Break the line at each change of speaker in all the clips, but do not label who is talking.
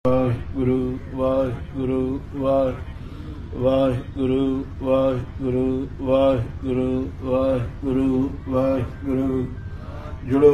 ਵਾਹਿਗੁਰੂ ਵਾਹਿਗੁਰੂ ਵਾਹਿਗੁਰੂ ਵਾਹਿਗੁਰੂ ਵਾਹਿਗੁਰੂ ਵਾਹਿਗੁਰੂ ਵਾਹਿਗੁਰੂ ਜੁੜੋ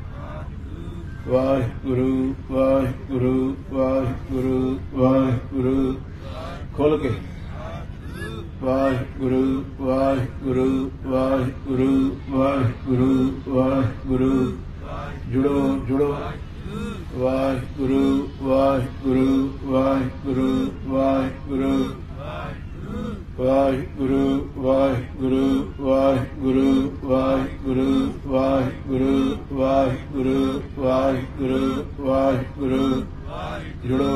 ਵਾਹਿਗੁਰੂ ਵਾਹਿਗੁਰੂ ਵਾਹਿਗੁਰੂ ਵਾਹਿਗੁਰੂ ਖੋਲ ਕੇ ਵਾਹਿਗੁਰੂ ਵਾਹਿਗੁਰੂ ਵਾਹਿਗੁਰੂ ਵਾਹਿਗੁਰੂ ਵਾਹਿਗੁਰੂ ਜੁੜੋ ਜੁੜੋ ਵਾਹਿਗੁਰੂ ਵਾਹਿਗੁਰੂ ਵਾਹਿਗੁਰੂ ਵਾਹਿਗੁਰੂ ਵਾਹਿਗੁਰੂ ਵਾਹਿਗੁਰੂ ਵਾਹਿਗੁਰੂ ਵਾਹਿਗੁਰੂ ਵਾਹਿਗੁਰੂ ਵਾਹਿਗੁਰੂ ਵਾਹਿਗੁਰੂ ਵਾਹਿਗੁਰੂ ਜੁੜੋ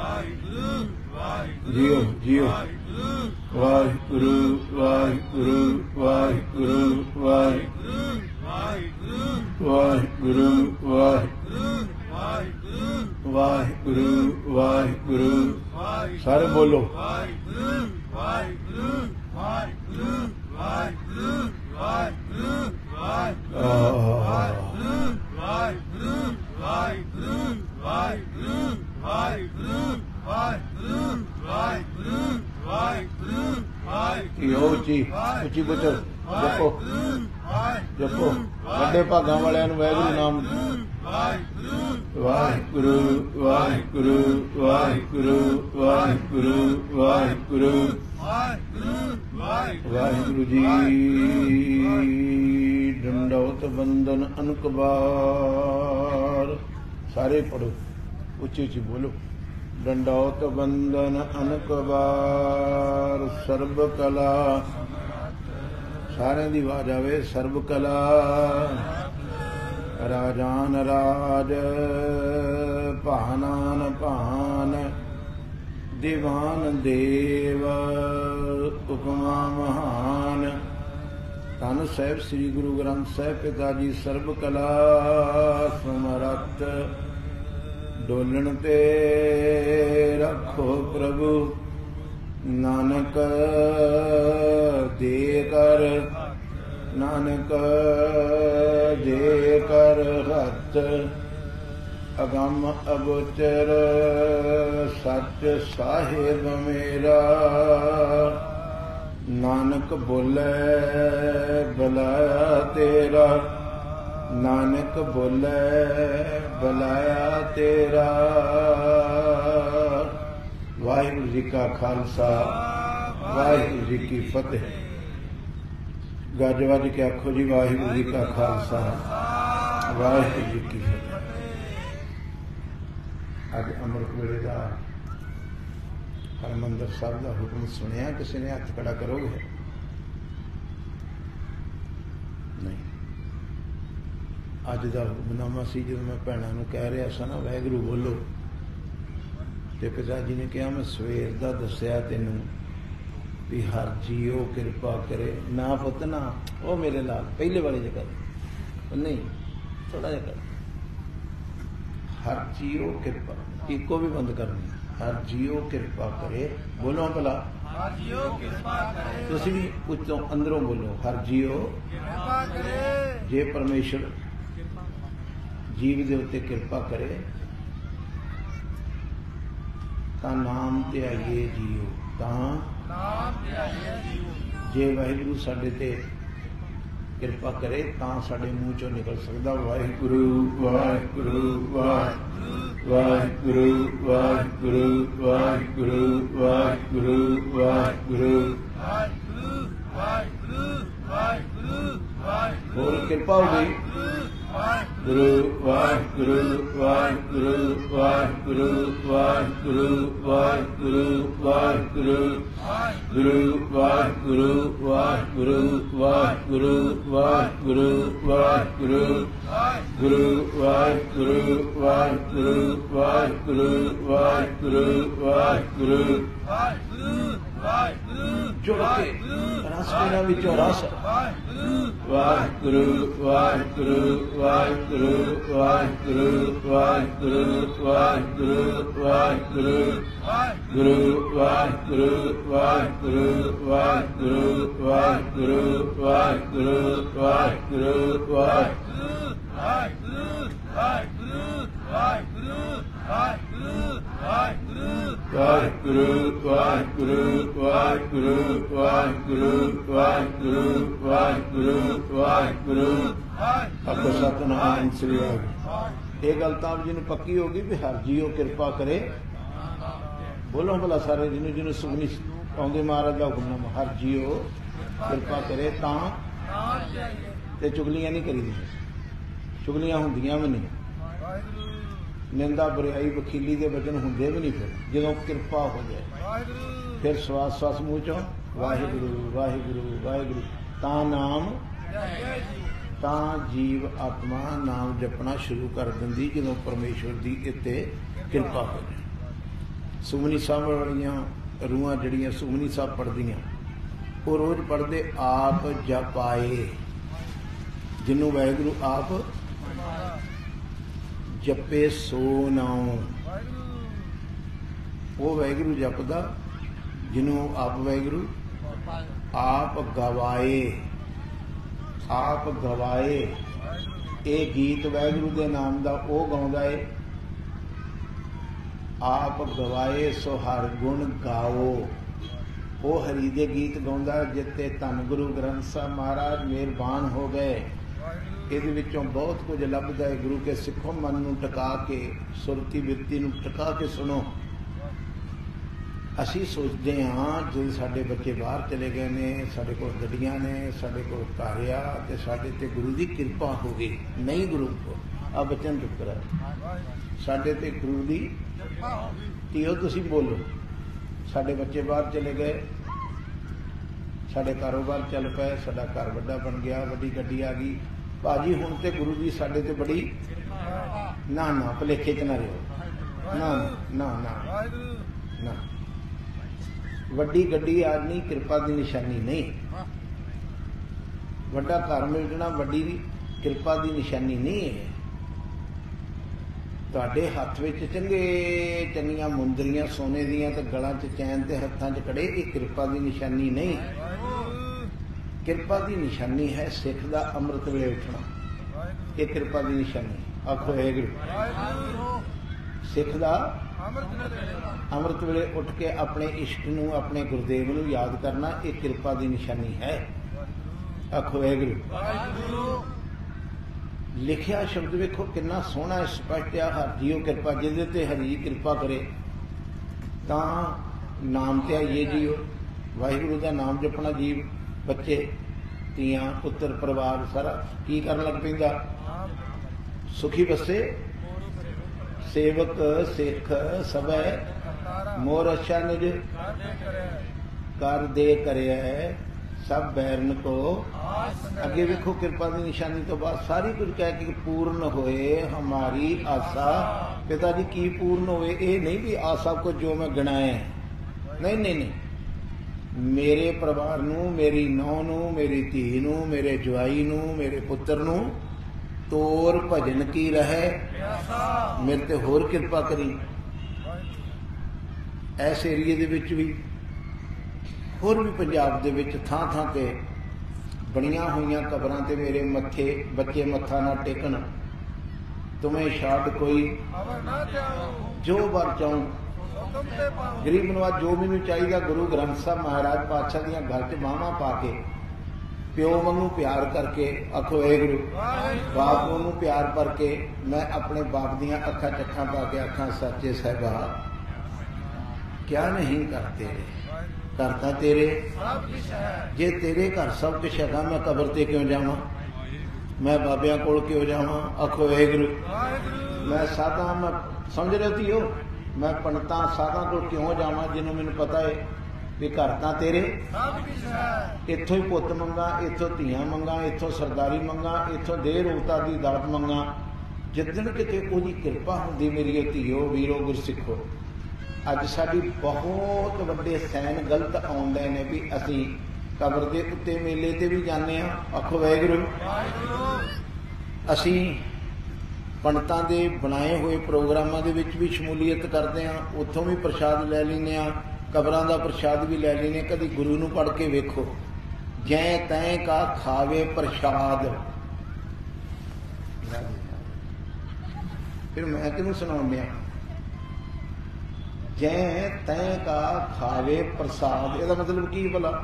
ਜੀਓ ਜੀਓ ਵਾਹਿਗੁਰੂ ਵਾਹਿਗੁਰੂ ਵਾਹਿਗੁਰੂ ਵਾਹਿਗੁਰੂ ਵਾਹਿਗੁਰੂ ਵਾਹਿਗੁਰੂ ਸਾਰੇ ਬੋਲੋ ਉੱਚੀ ਉੱਚੀ ਬੋਲੋ ਜਪੋ ਜਪੋ ਵੱਡੇ ਭਾਗਾਂ ਵਾਲਿਆਂ ਨੂੰ ਵਾਹਿਗੁਰੂ ਨਾਮ ਵਾਹਿਗੁਰੂ ਵਾਹਿਗੁਰੂ ਵਾਹਿਗੁਰੂ ਵਾਹਿਗੁਰੂ ਵਾਹਿਗੁਰੂ ਵਾਹਿਗੁਰੂ ਜੀ ਡੰਡੌਤ ਬੰਦਨ ਅਨਕਬਾਰ ਸਾਰੇ ਪੜੋ ਉੱਚੀ ਉੱਚੀ ਬੋਲੋ ਡੰਡੌਤ ਬੰਦਨ ਅਨਕਬਾਰ ਸਰਬ ਕਲਾ ਸਾਰਿਆਂ ਦੀ ਆਵਾਜ਼ ਆਵੇ ਸਰਬ ਕਲਾ ਰਾਜਾਨ ਰਾਜ ਭਾਨਾਨ ਭਾਨ ਦੀਵਾਨ ਦੇਵ ਉਪਮਾ ਮਹਾਨ ਧੰਨ ਸਾਹਿਬ ਸ੍ਰੀ ਗੁਰੂ ਗ੍ਰੰਥ ਸਾਹਿਬ ਪਿਤਾ ਜੀ ਸਰਬ ਕਲਾ ਸਮਰੱਥ ਡੋਲਣ ਤੇ ਰੱਖੋ ਪ੍ਰਭੂ ਨਾਨਕ ਦੇ ਕਰ ਨਾਨਕ ਦੇ ਕਰ ਹੱਥ ਅਗੰਮ ਅਗੋਚਰ ਸੱਚ ਸਾਹਿਬ ਮੇਰਾ ਨਾਨਕ ਬੋਲੇ ਬੁਲਾਇਆ ਤੇਰਾ ਨਾਨਕ ਬੋਲੇ ਬੁਲਾਇਆ ਤੇਰਾ ਵਾਹਿਗੁਰੂ ਜੀ ਕਾ ਖਾਲਸਾ ਵਾਹਿਗੁਰੂ ਜੀ ਕੀ ਫਤਿਹ ਗੱਜ ਵੱਜ ਕੇ ਆਖੋ ਜੀ ਵਾਹਿਗੁਰੂ ਜੀ ਕਾ ਖਾਲਸਾ ਵਾਹਿਗੁਰੂ ਜੀ ਕੀ ਫਤਿਹ ਅੱਜ ਅੰਮ੍ਰਿਤ ਵੇਲੇ ਦਾ ਹਰਿਮੰਦਰ ਸਾਹਿਬ ਦਾ ਹੁਕਮ ਸੁਣਿਆ ਕਿਸੇ ਨੇ ਹੱਥ ਖੜਾ ਕਰੋਗੇ ਨਹੀਂ ਅੱਜ ਦਾ ਹੁਕਮਨਾਮਾ ਸੀ ਜਦੋਂ ਮੈਂ ਭੈਣਾਂ ਨੂੰ ਕਹਿ ਰਿਹਾ ਸੀ ਨਾ ਵਾਹਿਗੁਰੂ ਬੋਲੋ ਤੇ ਪਿਤਾ ਜੀ ਨੇ ਕਿਹਾ ਮੈਂ ਸਵੇਰ ਦਾ ਦੱਸਿਆ ਤੈਨੂੰ ਵੀ ਹਰ ਜੀਓ ਕਿਰਪਾ ਕਰੇ ਨਾ ਪੁੱਤ ਨਾ ਉਹ ਮੇਰੇ ਨਾਲ ਪਹਿਲੇ ਵਾਲੀ ਜਗ੍ਹਾ ਨਹੀਂ ਥੋੜਾ ਜਿਹਾ ਕਰ ਹਰ ਜੀਓ ਕਿਰਪਾ ਇੱਕੋ ਵੀ ਬੰਦ ਕਰਨੀ ਹਰ ਜੀਓ ਕਿਰਪਾ ਕਰੇ ਬੋਲੋ ਭਲਾ ਹਰ ਜੀਓ ਕਿਰਪਾ ਕਰੇ ਤੁਸੀਂ ਵੀ ਉੱਚੋਂ ਅੰਦਰੋਂ ਬੋਲੋ ਹਰ ਜੀਓ ਕਿਰਪਾ ਕਰੇ ਜੇ ਪਰਮੇਸ਼ਰ ਜੀਵ ਦੇ ਉੱਤੇ ਕਿਰਪਾ ਕਰੇ ਤਾਂ ਨਾਮ ਧਿਆਈਏ ਜੀਓ ਤਾਂ ਜੇ ਵਾਹਿਗੁਰੂ ਸਾਡੇ ਤੇ ਕਿਰਪਾ ਕਰੇ ਤਾਂ ਸਾਡੇ ਮੂੰਹ ਚੋਂ ਨਿਕਲ ਸਕਦਾ ਵਾਹਿਗੁਰੂ ਵਾਹਿਗੁਰੂ ਵਾਹਿਗੁਰੂ ਵਾਹਿਗੁਰੂ ਵਾਹਿਗੁਰੂ ਵਾਹਿਗੁਰੂ ਵਾਹਿਗੁਰੂ ਹੋਰ ਕਿਰਪਾ ਹੋ ਗਈ ਗੁਰੂ ਵਾਹਿਗੁਰੂ ਵਾਹਿਗੁਰੂ ਵਾਹਿਗੁਰੂ ਵਾਹਿਗੁਰੂ ਵਾਹਿਗੁਰੂ ਵਾਹਿਗੁਰੂ ਗੁਰੂ ਵਾਹਿਗੁਰੂ ਵਾਹਿਗੁਰੂ ਵਾਹਿਗੁਰੂ ਵਾਹਿਗੁਰੂ ਵਾਹਿਗੁਰੂ ਗੁਰੂ ਵਾਹਿਗੁਰੂ ਵਾਹਿਗੁਰੂ ਵਾਹਿਗੁਰੂ ਵਾਹਿਗੁਰੂ ਵਾਹਿਗੁਰੂ ਜੁੜ ਕੇ ਰਸਨਾ ਵਿੱਚੋਂ ਰਸ ਵਾਹਿਗੁਰੂ ਵਾਹਿਗੁਰੂ ਵਾਹਿਗੁਰੂ ਵਾਹਿਗੁਰੂ ਵਾਹਿਗੁਰੂ ਵਾਹਿਗੁਰੂ ਵਾਹਿਗੁਰੂ ਗੁਰੂ ਵਾਹਿਗੁਰੂ ਵਾਹਿਗੁਰੂ ਵਾਹਿਗੁਰੂ ਵਾਹਿਗੁਰੂ ਵਾਹਿਗੁਰੂ ਵਾਹਿਗੁਰੂ ਵਾਹਿਗੁਰੂ ਵਾਹਿਗੁਰੂ ਵਾਹਿਗੁਰੂ ਵਾਹਿਗੁਰੂ ਵਾਹਿਗੁਰੂ ਵਾਹਿਗੁਰੂ ਵਾਹਿਗੁਰੂ ਵਾਹਿਗੁਰੂ ਵਾਹਿਗੁਰੂ ਵਾਹਿਗੁਰੂ ਵਾਹਿਗੁਰੂ ਵਾਹਿਗੁਰੂ ਆਖੋ ਸਤਿਨਾਮ ਸ੍ਰੀ ਵਾਹਿਗੁਰੂ। ਇਹ ਗੱਲ ਤਾਂ ਆਪ ਜੀ ਨੂੰ ਪੱਕੀ ਹੋ ਗਈ ਵੀ ਹਰ ਜੀਓ ਕਿਰਪਾ ਕਰੇ। ਬੋਲੋ ਭਲਾ ਸਾਰੇ ਜਿਹਨੂੰ ਸੁਖਨੀ ਆਉਂਦੇ ਮਹਾਰਾਜ ਦਾ ਹੁਕਮ ਹਰ ਜੀਓ ਕਿਰਪਾ ਕਰੇ ਤਾਂ ਤੇ ਚੁਗਲੀਆਂ ਨਹੀਂ ਕਰੀਦੀਆਂ। ਚੁਗਲੀਆਂ ਹੁੰਦੀਆਂ ਵੀ ਨਹੀਂ, ਨਿੰਦਾ ਬੁਰਾਈ ਵਕੀਲੀ ਦੇ ਵਚਨ ਹੁੰਦੇ ਵੀ ਨਹੀਂ। ਫਿਰ ਜਦੋਂ ਕਿਰਪਾ ਹੋ ਜਾਏ ਫਿਰ ਸਵਾਸ ਸਵਾਸ ਮੂੰਹ ਚੋਂ ਵਾਹਿਗੁਰੂ ਵਾਹਿਗੁਰੂ ਵਾਹਿਗੁਰੂ ਤਾਂ ਨਾਮ ਤਾਂ ਜੀਵ ਆਤਮਾ ਨਾਮ ਜਪਣਾ ਸ਼ੁਰੂ ਕਰ ਦਿੰਦੀ ਜਦੋਂ ਪਰਮੇਸ਼ਵਰ ਦੀ ਇੱਥੇ ਕਿਰਪਾ ਹੋ ਜਾਏ। ਸੁਖਮਨੀ ਸਾਹਿਬ ਵਾਲੀਆਂ ਰੂਹਾਂ ਜਿਹੜੀਆਂ ਸੁਖਮਨੀ ਸਾਹਿਬ ਪੜ੍ਹਦੀਆਂ ਉਹ ਰੋਜ਼ ਪੜ੍ਹਦੇ ਆਪ ਜਪ ਆਏ। ਜਿਹਨੂੰ ਵਾਹਿਗੁਰੂ ਆਪ ਜਪੇ ਸੋ ਨਾਉ, ਉਹ ਵਾਹਿਗੁਰੂ ਜਪਦਾ ਜਿਹਨੂੰ ਆਪ ਵਾਹਿਗੁਰੂ ਆਪ ਗਵਾਏ। ਆਪ ਗਵਾਏ ਇਹ ਗੀਤ ਵਾਹਿਗੁਰੂ ਦੇ ਨਾਮ ਦਾ ਉਹ ਗਾਉਂਦਾ ਏ। ਆਪ ਗਵਾਏ ਸੋ ਹਰ ਗੁਣ ਗਾਓ, ਉਹ ਹਰੀ ਦੇ ਗੀਤ ਗਾਉਂਦਾ ਜਿੱਤੇ ਧੰਨ ਗੁਰੂ ਗ੍ਰੰਥ ਸਾਹਿਬ ਮਹਾਰਾਜ ਮਿਹਰਬਾਨ ਹੋ ਗਏ। ਇਹਦੇ ਵਿੱਚੋਂ ਬਹੁਤ ਕੁਝ ਲੱਭਦਾ ਹੈ। ਗੁਰੂ ਕੇ ਸਿੱਖੋ ਮਨ ਨੂੰ ਟਿਕਾ ਕੇ, ਸੁਰਤੀ ਬਿਰਤੀ ਨੂੰ ਟਿਕਾ ਕੇ ਸੁਣੋ। ਅਸੀਂ ਸੋਚਦੇ ਹਾਂ ਜੇ ਸਾਡੇ ਬੱਚੇ ਬਾਹਰ ਚਲੇ ਗਏ ਨੇ, ਸਾਡੇ ਕੋਲ ਗੱਡੀਆਂ ਨੇ, ਸਾਡੇ ਕੋਲ ਘਰ ਆ ਤੇ ਸਾਡੇ ਤੇ ਗੁਰੂ ਦੀ ਕਿਰਪਾ ਹੋ ਗਈ। ਨਹੀਂ ਗੁਰੂ ਕੋ ਆ ਬੱਚਿਆਂ ਨੂੰ ਚੁੱਪ ਕਰਾ, ਸਾਡੇ ਤੇ ਗੁਰੂ ਦੀ ਧੀਓ ਤੁਸੀਂ ਬੋਲੋ। ਸਾਡੇ ਬੱਚੇ ਬਾਹਰ ਚਲੇ ਗਏ, ਸਾਡੇ ਕਾਰੋਬਾਰ ਚੱਲ ਪਏ, ਸਾਡਾ ਘਰ ਵੱਡਾ ਬਣ ਗਿਆ, ਵੱਡੀ ਗੱਡੀ ਆ ਗਈ। ਭਾਜੀ ਹੁਣ ਤੇ ਗੁਰੂ ਦੀ ਸਾਡੇ ਤੇ ਬੜੀ ਨਾ ਨਾ ਭੁਲੇਖੇ ਚ ਨਾ ਰਹੋ। ਨਾ ਨਾ ਨਾ ਨਾ ਵੱਡੀ ਗੱਡੀ ਆਦਮੀ ਕਿਰਪਾ ਦੀ ਨਿਸ਼ਾਨੀ ਨਹੀਂ। ਵੱਡਾ ਘਰ ਮਿਲ ਜਾਣਾ ਵੱਡੀ ਕਿਰਪਾ ਦੀ ਨਿਸ਼ਾਨੀ ਨਹੀਂ ਹੈ। ਤੁਹਾਡੇ ਹੱਥ ਵਿੱਚ ਚੰਗੀਆਂ ਮੁੰਦਰੀਆਂ ਸੋਨੇ ਦੀਆਂ ਤੇ ਗਲਾਂ 'ਚ ਚੈਨ ਤੇ ਹੱਥਾਂ 'ਚ ਕੜੇ, ਇਹ ਕਿਰਪਾ ਦੀ ਨਿਸ਼ਾਨੀ ਨਹੀਂ। ਕਿਰਪਾ ਦੀ ਨਿਸ਼ਾਨੀ ਹੈ ਸਿੱਖ ਦਾ ਅੰਮ੍ਰਿਤ ਵੇਲੇ ਉੱਠਣਾ। ਇਹ ਕਿਰਪਾ ਦੀ ਨਿਸ਼ਾਨੀ। ਆਖੋ ਵਾਹਿਗੁਰੂ। ਸਿੱਖ ਦਾ ਅੰਮ੍ਰਿਤ ਵੇਲੇ ਉੱਠ ਕੇ ਆਪਣੇ ਇਸ਼ਟ ਨੂੰ, ਆਪਣੇ ਗੁਰਦੇਵ ਨੂੰ ਯਾਦ ਕਰਨਾ, ਇਹ ਕਿਰਪਾ ਦੀ ਨਿਸ਼ਾਨੀ ਹੈ। ਆਖੋ ਵਾਹਿਗੁਰੂ। ਲਿਖਿਆ ਸ਼ਬਦ ਵੇਖੋ ਕਿੰਨਾ ਸੋਹਣਾ ਸਪਸ਼ਟ ਆ, ਹਰ ਜੀਓ ਕਿਰਪਾ। ਜਿਹਦੇ ਤੇ ਹਰੀ ਕਿਰਪਾ ਕਰੇ ਤਾਂ ਨਾਮ ਤੇ ਆਈਏ ਜੀਓ। ਵਾਹਿਗੁਰੂ ਦਾ ਨਾਮ ਜਪਣਾ ਜੀਵ, ਬੱਚੇ, ਧੀਆਂ, ਪੁੱਤਰ, ਪਰਿਵਾਰ ਸਾਰਾ ਕੀ ਕਰਨ ਲੱਗ ਪੈਂਦਾ? ਸੁਖੀ ਬਸੇ ਸੇਵਕ ਸਿੱਖ ਸਭੈ ਮੋਰ ਅੱਛਾ ਨਿਜ ਕਰ ਦੇ ਕਰਿਆ ਸਭ ਬੈਰਨ ਕੋ। ਅੱਗੇ ਵੇਖੋ ਕਿਰਪਾ ਦੀ ਨਿਸ਼ਾਨੀ ਤੋਂ ਬਾਅਦ ਸਾਰੀ ਕੁਝ ਕਹਿ ਕੇ ਪੂਰਨ ਹੋਏ ਹਮਾਰੀ ਆਸਾ। ਪਿਤਾ ਜੀ ਕੀ ਪੂਰਨ ਹੋਏ? ਇਹ ਨਹੀਂ ਵੀ ਆ ਸਭ ਕੁਝ ਜੋ ਮੈਂ ਗਿਣਾਇਆ, ਨਹੀਂ ਨਹੀਂ ਨਹੀਂ। ਮੇਰੇ ਪਰਿਵਾਰ ਨੂੰ, ਮੇਰੀ ਨੌਂ ਨੂੰ, ਮੇਰੀ ਧੀ ਨੂੰ, ਮੇਰੇ ਜਵਾਈ ਨੂੰ, ਮੇਰੇ ਪੁੱਤਰ ਨੂੰ ਤੋਰ ਭਜਨ ਕੀ ਰਹੇ, ਮੇਰੇ ਤੇ ਹੋਰ ਕਿਰਪਾ ਕਰੀ। ਇਸ ਏਰੀਏ ਦੇ ਵਿੱਚ ਵੀ ਹੋਰ ਵੀ ਪੰਜਾਬ ਦੇ ਵਿੱਚ ਥਾਂ ਥਾਂ ਤੇ ਬਣੀਆਂ ਹੋਈਆਂ ਕਬਰਾਂ ਤੇ ਮੇਰੇ ਮੱਥੇ ਬੱਚੇ ਮੱਥਾ ਨਾ ਟੇਕਣ। ਤੁਮੇ ਛਾੜ ਕੋਈ ਜੋ ਵਰ ਚਾਹੂੰ। ਗਰੀਬ ਨਵਾਜ ਜੋ ਮੈਨੂੰ ਚਾਹੀਦਾ ਗੁਰੂ ਗ੍ਰੰਥ ਸਾਹਿਬ ਮਹਾਰਾਜ ਪਾਤਸ਼ਾਹ ਦੀਆਂ ਗੱਲ 'ਚ ਬਾਹਾਂ ਪਾ ਕੇ, ਪਿਓ ਵਾਂਗੂ ਪਿਆਰ ਕਰਕੇ। ਆਖੋ ਵਾਹਿਗੁਰੂ। ਬਾਪ ਨੂੰ ਪਿਆਰ ਕਰਕੇ ਮੈਂ ਆਪਣੇ ਬਾਪ ਦੀਆਂ ਅੱਖਾਂ ਚੱਖਾਂ ਪਾ ਕੇ ਆਖਾਂ ਸੱਚੇ ਸਾਹਿਬਾ ਕਿਆ ਨਹੀਂ ਕਰਤੇ, ਕਰਤਾ ਤੇਰੇ। ਜੇ ਤੇਰੇ ਘਰ ਸਭ ਕੁਛ ਹੈਗਾ ਮੈਂ ਕਬਰ ਤੇ ਕਿਉਂ ਜਾਵਾਂ? ਮੈਂ ਬਾਬਿਆਂ ਕੋਲ ਕਿਉਂ ਜਾਵਾਂ? ਆਖੋ ਵਾਹਿਗੁਰੂ। ਮੈਂ ਸਾਧਾਂ, ਮੈਂ ਸਮਝ ਰਹੇ ਧੀਓ, ਮੈਂ ਪੰਡਤਾਂ ਸਾਧਾਂ ਕੋਲ ਕਿਉਂ ਜਾਵਾਂ ਜਿਹਨੂੰ ਮੈਨੂੰ ਪਤਾ ਹੈ ਵੀ ਘਰ ਤਾਂ ਤੇਰੇ। ਇੱਥੋਂ ਹੀ ਪੁੱਤ ਮੰਗਾ, ਇੱਥੋਂ ਧੀਆਂ ਮੰਗਾ, ਇੱਥੋਂ ਸਰਦਾਰੀ ਮੰਗਾ, ਇੱਥੋਂ ਦੇਹ ਰੋਗਤਾ ਦੀ ਦਾਤ ਮੰਗਾ। ਜਿੱਦਣ ਕਿਤੇ ਉਹਦੀ ਕਿਰਪਾ ਹੁੰਦੀ ਮੇਰੀ ਧੀਓ ਵੀਰੋ ਗੁਰਸਿੱਖੋ। ਅੱਜ ਸਾਡੀ ਬਹੁਤ ਵੱਡੇ ਸੈਨ ਗਲਤ ਆਉਂਦੇ ਨੇ ਵੀ ਅਸੀਂ ਕਬਰ ਦੇ ਉੱਤੇ ਮੇਲੇ ਤੇ ਵੀ ਜਾਂਦੇ ਹਾਂ। ਆਖੋ ਵਾਹਿਗੁਰੂ। ਅਸੀਂ ਪੰਡਤਾਂ ਦੇ ਬਣਾਏ ਹੋਏ ਪ੍ਰੋਗਰਾਮਾਂ ਦੇ ਵਿੱਚ ਵੀ ਸ਼ਮੂਲੀਅਤ ਕਰਦੇ ਹਾਂ, ਉੱਥੋਂ ਵੀ ਪ੍ਰਸ਼ਾਦ ਲੈ ਲੈਂਦੇ ਹਾਂ, ਕਬਰਾਂ ਦਾ ਪ੍ਰਸ਼ਾਦ ਵੀ ਲੈ ਲੈਂਦੇ। ਕਦੀ ਗੁਰੂ ਨੂੰ ਪੜ੍ਹ ਕੇ ਵੇਖੋ, ਜੈ ਤੈਂ ਕਾ ਖਾਵੇ ਪ੍ਰਸ਼ਾਦ। ਫਿਰ ਮੈਂ ਕਿਹਨੂੰ ਸੁਣਾਉਂਦੇ ਆ? जै तै का खावे प्रसाद, ਇਹਦਾ मतलब की भला?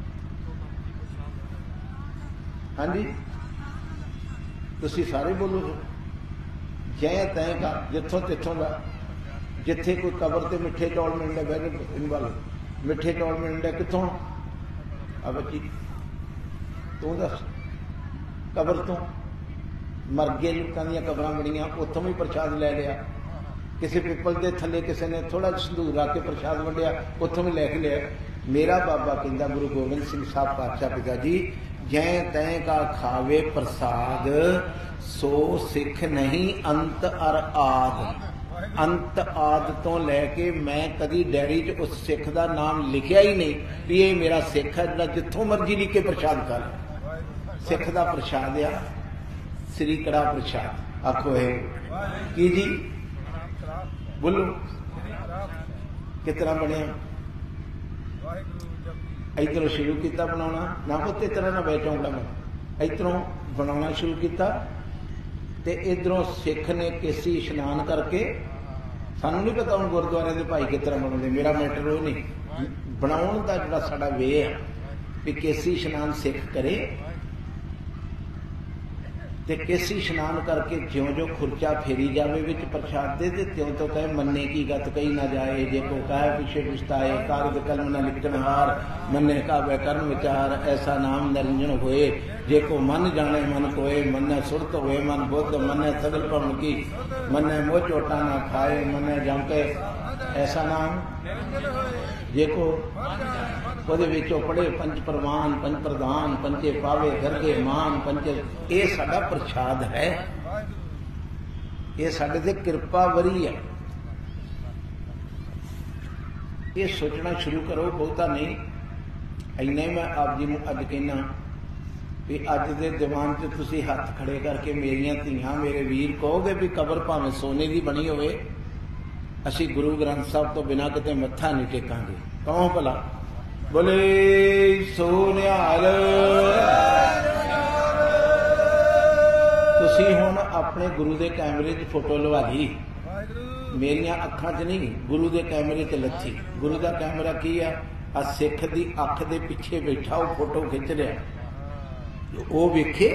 हाँ जी, तुसी सारे बोलो। जै तै का, जिथों तिथों का, जिथे कोई कबर ते मिठे चौल मिलते, बह मिठे चौल मिलते कितों? आ बच्ची तू दस। कबर तो मर गए लोगों दी कबरां बड़ियां, उत्थों भी प्रसाद लै लिया। किसी पिपल के थले किसी ने थोड़ा संदूर रख के प्रसाद वंडिया, उत्थों भी लैके लिया। मेरा बाबा कहता गुरु गोबिंद सिंह साहब पातशाह पिता जी, जै तै का खावे प्रसाद सो सिख नहीं अंत अर आद। अंत आद तो लैके मैं कभी डायरी च उस सिख का नाम लिखिया ही नहीं भी ये मेरा सिख है जो जिथों मर्जी लिख के प्रसाद कर। सिख का प्रसाद आ श्री कड़ा प्रसाद। आखो है की जी, बोलो कितना बनया? इधरों शुरू किया बनाना ना, पुत इस तरह ना बैठो मैं, इधरों बनाना शुरू किया ते इधरों सिख ने केसी इशनान करके, सानू नहीं पता हम गुरुद्वारे के भाई किस तरह बनाते, मेरा मैटर वो नहीं, बनाने का जो साडा वे है भी केसी इशनान सिख करे ते केसी इशनान करके ज्यों ज्यों खुर्चा फेरी जावे विच प्रसाद दे ते त्यों तो कहे मन्ने की गत कही ना जाए, जे को कहे पिछे पछताए, कागज कलम न लिखन हार, मन्ने कावे कर्म विचार, ऐसा नाम निरंजन होए, जे को मन जाने मन कोए, मन्ने सुरत होए मन बुद्ध, मन्ने सगल भवन की, मन्ने मोह चोटा ना खाए, मन्ने जमके, ऐसा नाम जे को ਉਹਦੇ ਵਿੱਚੋਂ पढ़े पंच प्रवान पंच प्रधान पंचे पावे दरगे मान पंचे। ये साडा प्रसाद है, ये साडे ते कृपा वरी है। ये सोचना शुरू करो, बहुता नहीं। इन्ना ही मैं आप जी नूं अज कहना भी अज दे दीवान च तुसीं हथ खड़े करके मेरियां धीआं मेरे वीर कहोगे भी कबर भावें सोने की बनी होवे, असीं गुरु ग्रंथ साहब तो बिना किते मत्था नहीं टेकांगे। कहो भला बोले सो निहाल। तुसी हुण अपने गुरु के कैमरे च फोटो लवा ली, मेरिया अखां च नहीं, गुरु के कैमरे च लथी। गुरु का कैमरा की है? आ सिख की अख के पिछे बैठा वो फोटो खिंच रहा, वो वेखे,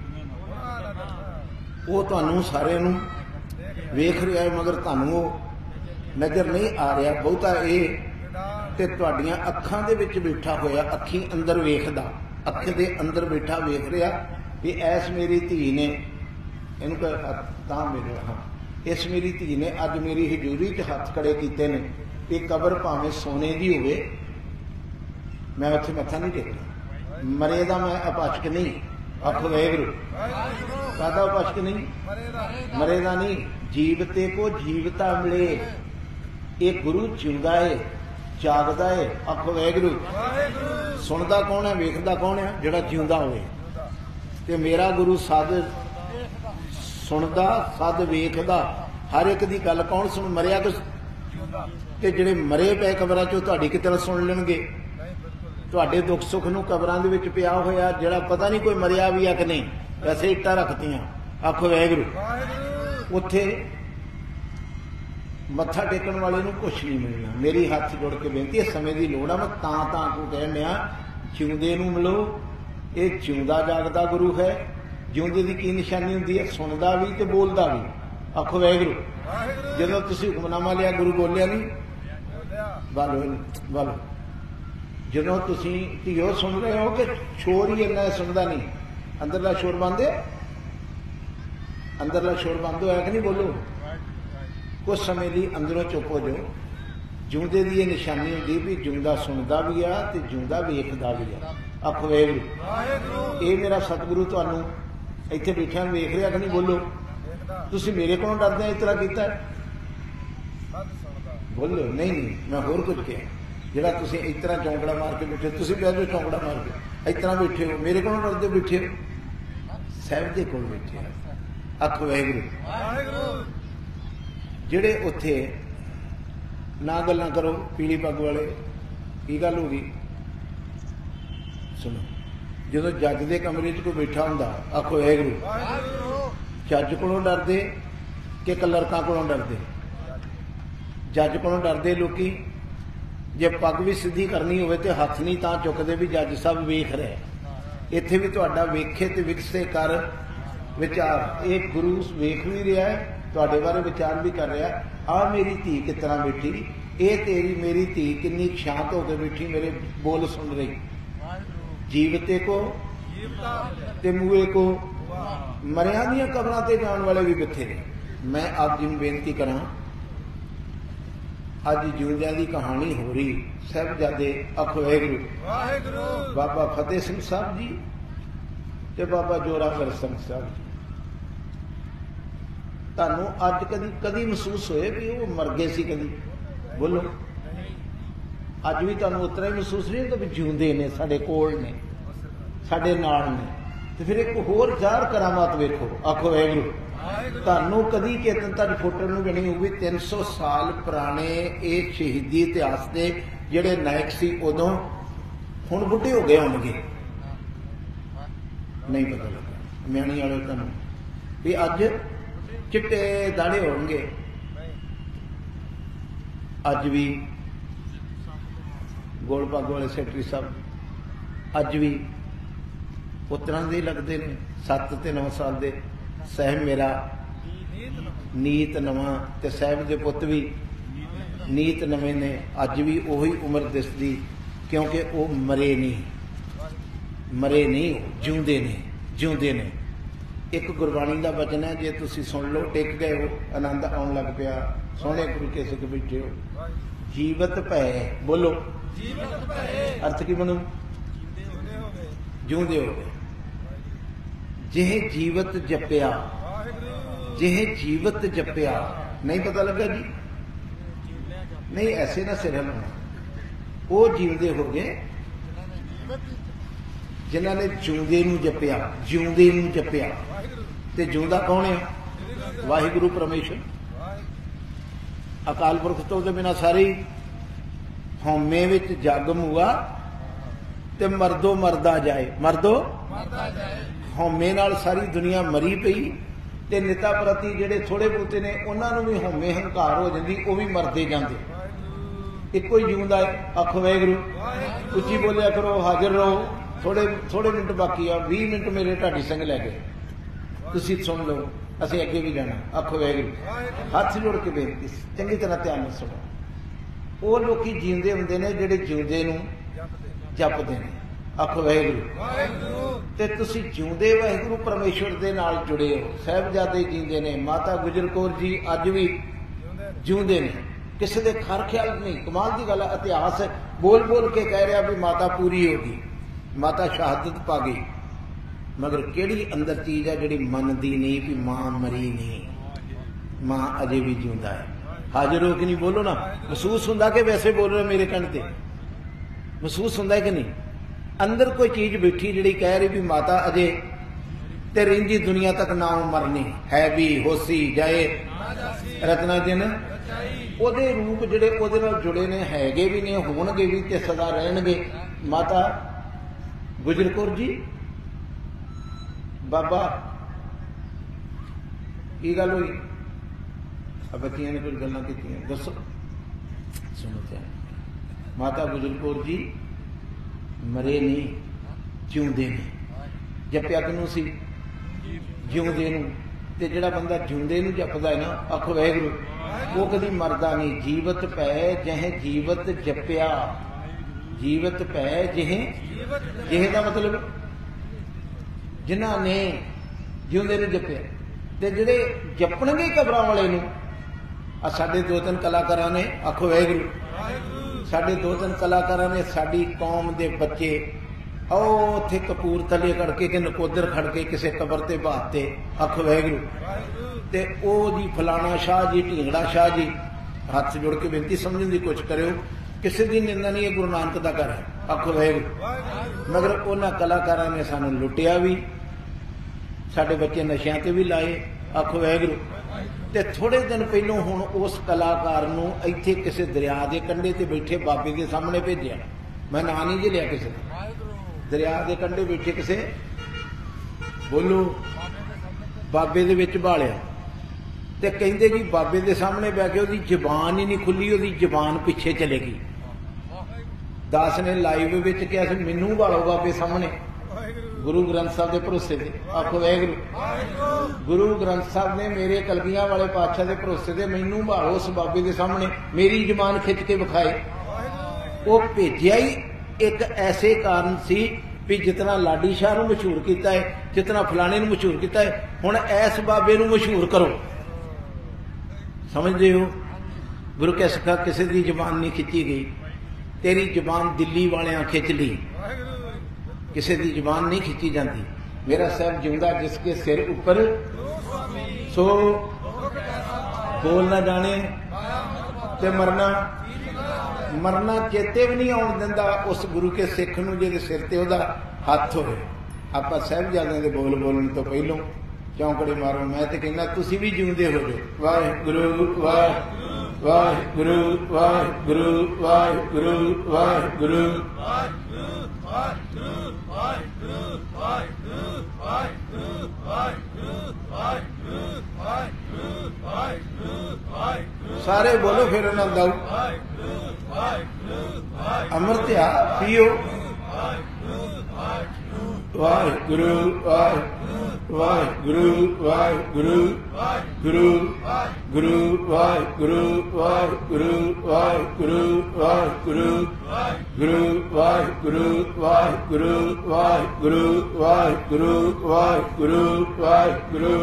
वो तुहानू सारे नू वेख रहा है मगर तुहानू नज़र नहीं आ रहा। बहुता ये ते तुहाडियां अखां दे विच बैठा होया, अखी अंदर वेखदा, अख दे अंदर बैठा वेख रहा भी ऐस मेरी धी ने इनू मेरे हाँ इस मेरी धी ने अज मेरी हजूरी च हथ खड़े किए ने कि कबर भावें सोने की होवे, मैं उत्थे मत्था नहीं टेकना। मरे दा मैं अपचक नहीं, आखो वाहिगुरू कादा अपचक नहीं, मरे दा नहीं। जीवते को जीवता मिले, ये गुरु जिंदा है जागदा है। आखो वाहिगुरू। सुनदा कौन है, वेखदा कौन है? जिहड़ा जिंदा होवे। ते मेरा गुरु सद सुनदा सद वेखदा, हर एक दी गल कौन सुन? मरिया तो ते जिहड़े मरे पे कबरां चों तुहाडी किते सुन लैणगे? तुहाडे दुख सुख नूं कबरां दे विच पिया होया जिहड़ा पता नहीं कोई मरिया भी है कि नहीं, वैसे इट्टां रखतियां। आखो वाहिगुरू। उत्थे मत्था टेकन वाले नूं कुछ नहीं मिलना। मेरी हाथ जोड़ के बेनती है, समय की लोड़ आ, मैं तां को कहण दिया जिउंदे नूं मिलो। ये जिउंदा जागदा गुरु है। जिउंदे की की निशानी हुंदी है? सुनदा भी ते बोलदा भी। आखो वाहिगुरू। जदों तुसीं हुक्मनामा लिया गुरु बोलिया नहीं, बोलो बोलो। जदों तुसीं धियो सुन रहे हो कि शोर ही इन्ना सुनदा नहीं, अंदरला शोर बंद है, अंदरला शोर बंद होया कि नहीं? बोलो। कुछ समय ली अंदरों चुप हो जाओ। जिउंदे की यह निशानी होती भी जिउंदा सुनता भी आ ते जिउंदा वेखदा भी आ। आखो वाहिगुरू। ये मेरा सतगुरु तुहानू इत्थे बैठिया वेख रहा कि नहीं? बोलो। तुसीं मेरे कोलों डरदे इस तरह कीता? बोलो। नहीं नहीं, मैं होर कुछ कहा। जिहड़ा तुसीं इस तरह चौंकड़ा मार के बैठे, तुसीं कह दो चौंकड़ा मार के इस तरह बैठे हो, मेरे कोलों डरदे बैठे हो? साहिब दे कोल बैठे हो। आखो वाहिगुरू। जिहड़े उत्थे ना गल्लां करो, पीली पग वाले की गल हो गई? सुनो, जो जज के कमरे च कोई बैठा हुंदा, आखो वाहिगुरू। जज कोलों डरदे कि क्लर्कां कोलों डरदे? जज कोलों डरदे लोकी, जे पग भी सीधी करनी होवे ते हथ नहीं तां चुकदे भी जज साहब वेख रहे। इत्थे भी तुहाडा वेखे ते विकसे कर विचार। एक गुरु वेख भी रहा है, तुहाडे बारे विचार भी कर रहा है। आ मेरी धी किस तरह बैठी, ये तेरी मेरी धी कितनी शांत होकर बैठी, मेरे बोल सुन रही। जीवते को ते मूए को, मरिया दियां कबरां ते जाण वाले भी बथेरे। मैं आप जी नूं बेनती करा, अज जिउंदियां दी कहानी हो रही। साहिबजादे आखो वाहिगुरू, बाबा फतेह सिंह साहब जी ते बाबा जोरावर सिंह साहब जी। तुहानूं अज कदी महसूस होए भी वो मर गए सी? कदी बोलो। अज भी तुहानूं उतना ही महसूस नहीं होता भी जिउंदे ने, साडे कोल ने, साडे नाल ने। तो फिर एक होर जार करामात वेखो, आखो वाहिगुरू। तुहानूं कदी चेतनता च फुटण नूं बनी होगी 300 साल पुराने ये शहीदी इतिहास के जिहड़े नायक सी उदों हुण बुढ़े हो गए होणगे, नहीं पता लगा। म्याणी वाले तुहानूं भी अज चिट्टे दाड़े होणगे। अज भी गोल पग वाले सैकटरी साहब अज भी पुत्रां दे लगते हैं, 7 ते 9 साल के। साहिब मेरा नीत नवां ते साहिब दे पुत भी नीत नवे ने। अज भी उही उम्र दिसदी, क्योंकि वो मरे नहीं, जिउंदे ने। एक गुरबाणी का वचन है, जे तुसी सुन लो, टिक गए हो, आनंद आउण लग पिया। सोहणे गुरु के सिख बैठे हो। जीवत भै, बोलो अर्थ की बनू? जिउंदे हो गए। जिहे जीवत जपिया, जिहे जीवत जपिया। नहीं पता लगा जी? नहीं, ऐसे ना सिर हिलाना। वो जीवदे हो गए जिन्हों ने जिउंदे नूं जपिया, जिउंदे नूं जपिया। ते जिउंदा कौन है? वाहिगुरू परमेश्वर। अकाल पुरख तो बिना सारी हौमे विच जग मुआ ते मरदो मरदा जाए, मरदो हौमे नाल सारी दुनिया मरी पई। ते निता प्रति जिहड़े थोड़े बहुते ने उन्होंने भी हौमे हंकार हो जाती, वो भी मरदे जाते। एको ही जिउंदा है। आखो वाहिगुरू, उच्ची बोलिया करो, हाजिर रहो। थोड़े मिनट बाकी आ, 20 मिनट मेरे ढाडी संग लै गए, तुसीं सुन लो, असीं अगे भी जाना। आखो वाहिगुरू। हथ जोड़ के बेनती, चंगी तरह ध्यान नाल सुनो। वो लोग जींदे हुंदे ने जिहड़े जिउंदे नूं जपदे ने। आखो वाहिगुरू। ते तुसीं जिउंदे वाहिगुरू परमेश्वर दे नाल जुड़े हो। साहिबजादे जींदे ने, माता गुजर कौर जी अज भी जिउंदे ने, किसी दे खर ख्याल नहीं। कमाल की गल है, इतिहास बोल बोल के कह रहा भी माता पूरी होगी, माता शहादत पा गई, मगर केड़ी अंदर चीज है जिहड़ी मनदी नहीं भी मां मरी नहीं, मां अजे भी जिउंदा है। हाजिर हो कि नहीं? बोलो ना। महसूस हुंदा कि वैसे बोल रहे मेरे कहने ते? महसूस हुंदा है कि नहीं? अंदर कोई चीज बैठी जिहड़ी कह रही भी माता अजे ते रहिंदी दुनिया तक ना मरनी है भी होसी जाए रत्ना जिन ओदे रूप जिहड़े ओदे नाल जुड़े ने, हैगे भी ने, होणगे भी ते सदा रहणगे। माता गुजर कौर जी, बाबा की गल हुई? बच्चियां ने कुछ गल्लां कीतियां, दसो सुनो ध्यान। माता गुजर कौर जी मरे नहीं, जिउंदे ने। जपिया किनू सी? जिउंदे नूं। ते जिहड़ा बंदा जिउंदे नूं जपदा है ना, आखो वाहिगुरू, वो कदी मरदा नहीं। जीवत पै जहे जीवत जपिया, जीवत पै जिहे का मतलब जिन्हां ने जिउंदे नूं जपिया। ते जिहड़े जपणगे कबरां वाले नूं, आ साडे 2-3 कलाकारां ने, आखो वाहिगुरू, साडे 2-3 कलाकारां ने साडी कौम दे बच्चे उत्थे कपूरथले खड़के के नकोदर खड़के किसी कबर ते बहाते। आखो वाहिगुरू। ते ओ जी फलाना शाह जी, ढींगड़ा शाह जी, हाथ जोड़ के बेनती समझने की कोशिश करो, किसी की निंदा नहीं है, गुरु नानक का घर है। आखो वाहिगुरू। मगर उन्होंने कलाकारां ने सानू लुटिया भी, साडे बच्चे नशियां ते भी लाए। आखो वाहिगुरू। ते थोड़े दिन पहलों हुण उस कलाकार नूं इत्थे किसी दरिया के कंढे ते बैठे बाबे के सामने भेजिया। मैं नां नहीं जी लिया किसी का, दरिया के कंढे बैठे किसी, बोलो, बाबे दे विच बालिया ते कहते जी बाबे के सामने बह के उसकी जबान ही नहीं खुली, उसकी जबान पिछे चलेगी। दास ने लाइव विच कहा सी मैनू भालो बाबे सामने, गुरु ग्रंथ साहब के भरोसे से। आखो वाहिगुरू। गुरु ग्रंथ साहब ने मेरे कलगियां वाले पातशाह के भरोसे से मैनू भालो उस बाबे के सामने, मेरी जबान खिंच के विखाए। वो भेजिया ही एक ऐसे कारण सी भी जितना लाडी शाह नूं मशहूर किया है, जितना फलाने नूं मशहूर किया है, हुण ऐस बाबे नूं मशहूर करो। समझते हो? गुरु के सिखा किसी की जबान नहीं खिंची गई, तेरी जबान दिल्ली वालियां खिंच ली, किसी की जबान नहीं खिंची जाती। मेरा साहब जिंदा जिसके सिर ऊपर सो बोल ना जाने ते मरना मरना चेते भी नहीं आउण दिंदा उस गुरु के सिख नूं जिहदे सिर ते उहदा हथ होवे। आपां साहिबजादियां दे बोल बोलण तो पहलों चौंकड़े मारो। मैं तो कहना तुसीं भी जिउंदे हो जाओ। वाहिगुरू वाहिगुरू वाहिगुरू वाहिगुरू वाहिगुरू सारे बोलो फिर आनंद आऊ। अमृत आ पियो। वाहिगुरू वाहिगुरू वाहिगुरू गुरु गुरु वाहिगुरू वाहिगुरू वाहिगुरू वाहिगुरू गुरु वाहिगुरू वाहिगुरू वाहिगुरू वाहिगुरू वाहिगुरू वाहिगुरू।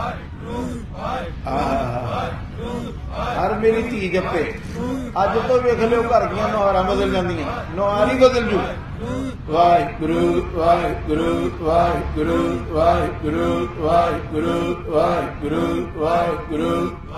हर मेरी धी जपे। अज तो वेख लो घर दियां नौहारां बदल जांदियां, नौहार ही बदल जू। वाहिगुरू वाहिगुरू वाहिगुरू वाहिगुरू वाहिगुरू वाहिगुरू वाहिगुरू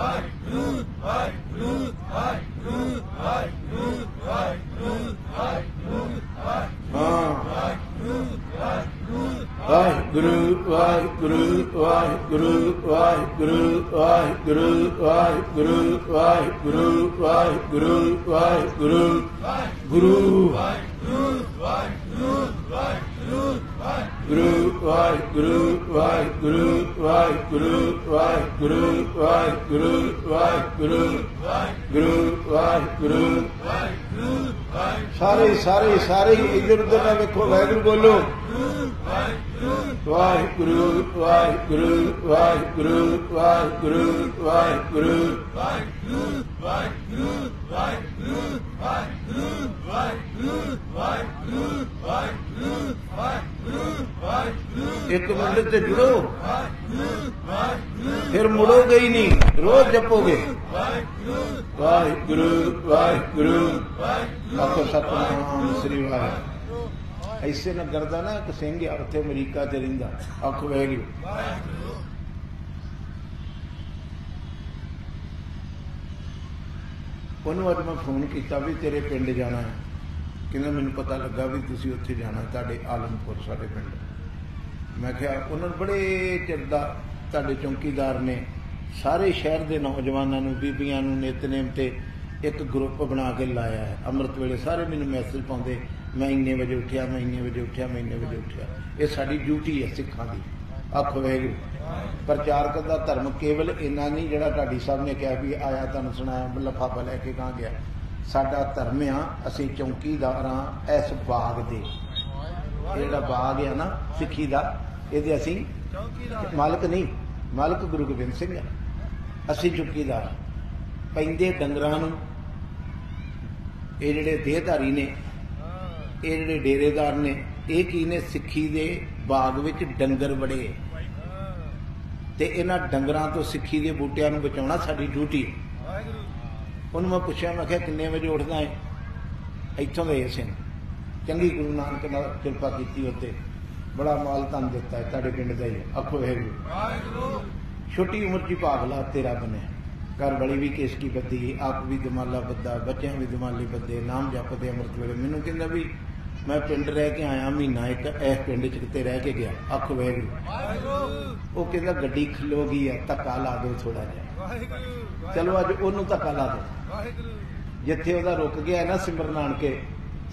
वाहिगुरू वाहिगुरू वाहिगुरू वाहिगुरू वाहिगुरू वाहिगुरू वाहिगुरू वाहिगुरू वाहिगुरू गुरु गुरु वाहिगुरू वाहिगुरू वाहिगुरू वाहिगुरू वाहिगुरू वाहिगुरू गुरु वाहिगुरू। सारे सारे सारे इधर उधर ना देखो, वाहिगुरू बोलो। वाहिगुरू वाहिगुरू वाहिगुरू वाहिगुरू वाहिगुरू एक मिनट से जुड़ो, फिर मुड़ोगे ही नहीं, रोज जपोगे। वाहिगुरू वाहिगुरू आखो सतनाम श्री वाहिगुरू। ऐसे न करदा ना एक सिंह आ उत्थे अमरीका च रहिंदा। आखो वाहिगुरू। ਉਹਨੂੰ ਅੱਜ मैं फोन किया भी तेरे पिंड जाना है, कहना मैनू पता लगा भी तुसीं उत्थे जाना तुहाडे आलमपुर साडे पिंड। मैं कहा उन्होंने बड़े चिर दा तुहाडे चौकीदार ने सारे शहर के नौजवानों नूं बीबियां नूं नितनेम ते एक ग्रुप बना के लाया है। अमृत वेले सारे मैनू मैसेज पाउंदे, मैं इन्ने बजे उठिया, मैं इन्ने बजे उठिया, मैं इन्ने बजे उठिया। ये साडी ड्यूटी है सिखां दी। आखो वाहिगुरू। प्रचारक का धर्म केवल इन्ना नहीं जिहड़ा ढाडी साहब ने कहा भी आया तुहानूं सुनाया लफाफा लैके कहाँ गया। साडा धर्म आ, असीं चौकीदार हाँ इस बाग दे। जिहड़ा बाग है ना सिक्खी दा, इहदे असीं मालक नहीं, मालक गुरु गोबिंद सिंह है। असीं चौकीदार। पैंदे डंगरां नूं ये जिहड़े देहधारी ने, ये जिहड़े डेरेदार ने, ये की ने सिक्खी दे बाग विच डंगर बड़े ते इन्हां डंगरां तो सिक्खी दे बूटियां नूं बचाउणा साडी ड्यूटी है। उन्होंने मैं पूछा, मैं क्या किन्ने बजे उठदा है? इत्थों दे सिंह चंगी गुरु नानक ने किरपा की उत्ते बड़ा माल धन दिता है, तुहाडे पिंड दा ही है। आखो वाहिगुरू। छोटी उम्र च भाग ला तेरा बने, घर वाली भी केसकी बद्दी, आप भी दमाला बद्दा, बच्चे भी दमाले बद्दे, नाम जपदे अमृत वेले। मैनूं कहंदा भी मैं पिंड रह के आया महीना एक, इस पिंड च किते रह के गया। आखो वाहिगुरू। वो कहंदा गड्डी खलो गई है, धक्का ला दो थोड़ा जिहा। चलो अज ओनूं धक्का ला दो, जिथे वह रुक गया ना सिमर नानके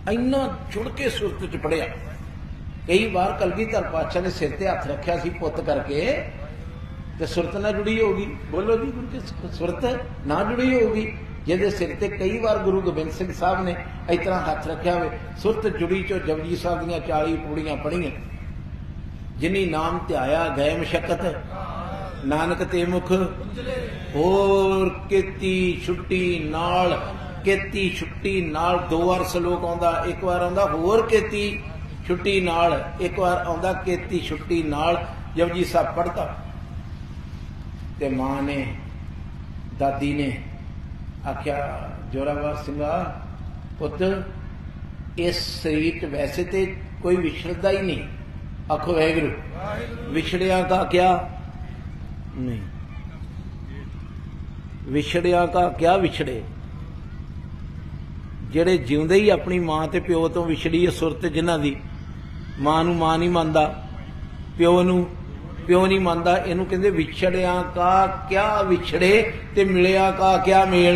इन्ना जुड़ के सुरत च पढ़िया। कई बार कलगीधर पातशाह ने सिर ते हथ रखा सी पुत करके ते सुरत ना जुड़ी होगी। बोलो जी, गुरु की सुरत ना जुड़ी होगी। जिहदे सिर ते कई बार गुरु गोबिंद सिंह साहब ने इस तरह हथ रखा हो, सुरत जुड़ी चो जपजी साहब दीयां 40 पौड़ियां पढ़ियां। जिनी नाम ध्याया गए मशक्कत, नानक ते मुख होर केती छुट्टी नाल। केती छुट्टी नाल 2 बार सलोक आउंदा, एक बार आउंदा होर केती छुट्टी नाल, एक बार आउंदा केती छुट्टी नाल। जपजी साहब पढ़ता ते मां ने दादी ने आख्या जोरावर सिंघा पुत इस शरीर वैसे तो कोई विछड़दा ही नहीं। आखो वाहिगुरू। विछड़िया का क्या नहीं, विछड़िया का क्या विछड़े। जेड़े जिउंदे ही अपनी मां ते प्यो तो विछड़ी सुरत जिन्हां दी, मां नूं मां नहीं मानदा, प्यो नूं प्यो नहीं मानदा, इहनूं कहंदे विछड़िया का क्या विछड़े ते मिलिया का क्या मेल।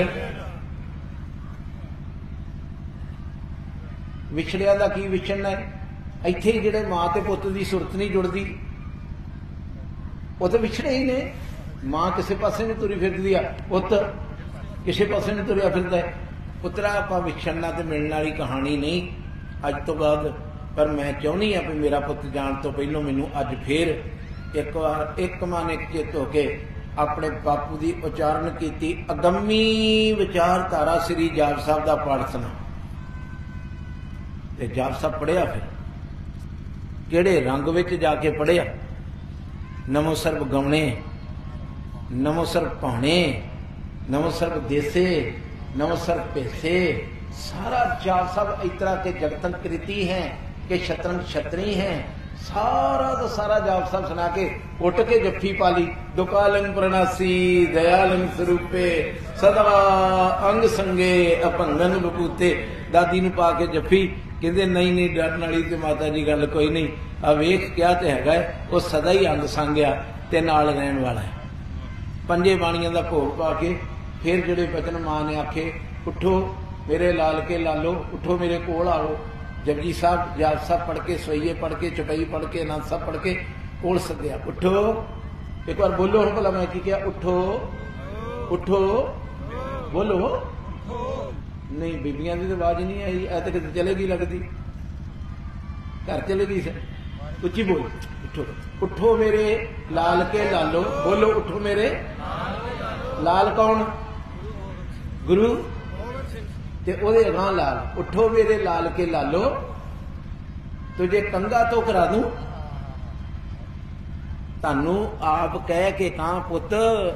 विछड़िया दा की विछड़ना है। इत्थे ही जिहड़े मां ते पुत्त दी सुरत नहीं जुड़दी वो तो विछड़े ही ने। मां किसी पासे नहीं तुरी फिरदी आ, पुत्त किसी पासे नहीं तुरिया फिरदा है। पुत्रा आपां विछड़ना ते मिलण वाली कहानी नहीं अज तो बाद। पर मैं चाहुंदी हां भी मेरा पुत्त जाण तो पहलों मैनूं अज फिर एक बार एक मन एक चित होके अपने बापू की उचारण की अगम्मी विचारधारा श्री जाप साहब का पाठ सुना। ते जाप साहब पढ़िया, फिर किहड़े रंग विच जाके पढ़िया। नमो सर्ब गवणे, नमो सर्ब भाणे, नमो सर्ब देसे, नमो सर्ब पेसे। सारा जाप साहब इस तरह के जगतन कृति है कि शतरंग क्षत्रिय हैं। सारा तो सारा जाप साहब सुना के उठ के जफ्फी पाली। दुकालंग प्रणासी दयालंग स्वरूपे सदा अंग संगे अपंगन बकूते। दादी नूं पा के जफ्फी कहते नहीं नहीं डरन वाली ते माता जी गल कोई नहीं। आ वेख क्या ते हैगा वो सदा ही अंग संग्या ते नाल रहन वाला है। पंजे बाणियां दा भोग पा के फिर जिहड़े बचन मां ने आखे, उठो मेरे लाल के लालो, उठो मेरे कोल आओ। जपजी साहब जाप साहब पढ़ के, सवैये पढ़ के, चौपाई पढ़ के, आनंद साहब पढ़ के कोल सद्या। उठो एक बार बोलो हम भला मैं की क्या। उठो उठो बोलो। नहीं बीबियां की तो आवाज नहीं आई, ऐ तो कितने चलेगी लगती, घर चलेगी सर। उच्ची बोल। उठो उठो मेरे लाल के लालो। बोलो उठो मेरे लाल। कौन? गुरु ते ओदे अगां लाल। उठो मेरे लाल के लालो, तुझे कंगा तो करा दूं। तानू आप कह के कहां पुत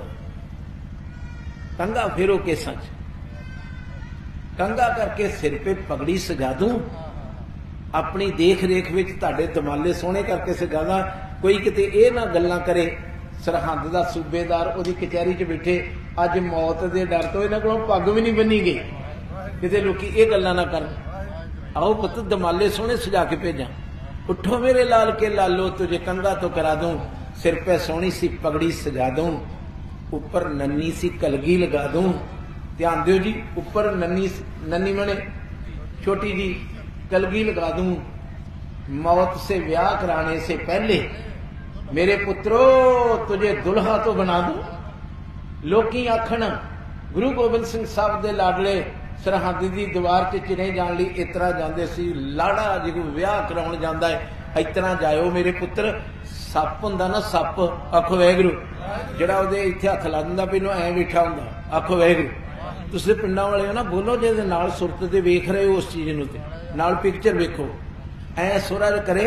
कंगा फेरो केसां च, कंगा करके सिर पे पगड़ी सजा दूं। अपनी देख रेख विच तुहाडे दमाले सोहणे करके सजा दा। कोई किते ये ना गल्लां करे सरहंद दा सूबेदार ओदी कचहरी च बैठे, अज मौत दे डर तो इन्हां कोलों पग भी नहीं बन्नी गई, किते लोकी ये गल्लां ना करन। आओ पुत दमाले सोहणे सजा के भेजा। उठो मेरे लाल के लालो, तुझे कंगा तो करा दूं। सिर पे सोहनी सी पगड़ी सजा दूं, ऊपर नन्नी सी कलगी लगा दूं। ध्यान दियो जी, ऊपर नन्नी मने छोटी जी कलगी लगा दूं। मौत से ब्याह कराने से पहले मेरे पुत्रो तुझे दुल्हा तो बना दूं। लोकी आखन गुरु गोबिंद सिंह साहब दे लाडले सरहद की दीवार च चिने जाने लई इस तरह जाते सी। लाड़ा जो कोई ब्याह कराउण जांदा है इस तरह जाओ मेरे पुत्र। सप हुंदा ना सप, आखो वाहिगुरू, जिहड़ा उहदे इत्थे हथ ला दिंदा पहलों ऐ बैठा हुंदा, आखो वाहिगुरू। तुसीं पिंडां वाले हो ना, बोलो जे नाल सुरत ते वेख रहे हो उस चीज़ नूं ते नाल पिक्चर वेखो, ऐ सुर करे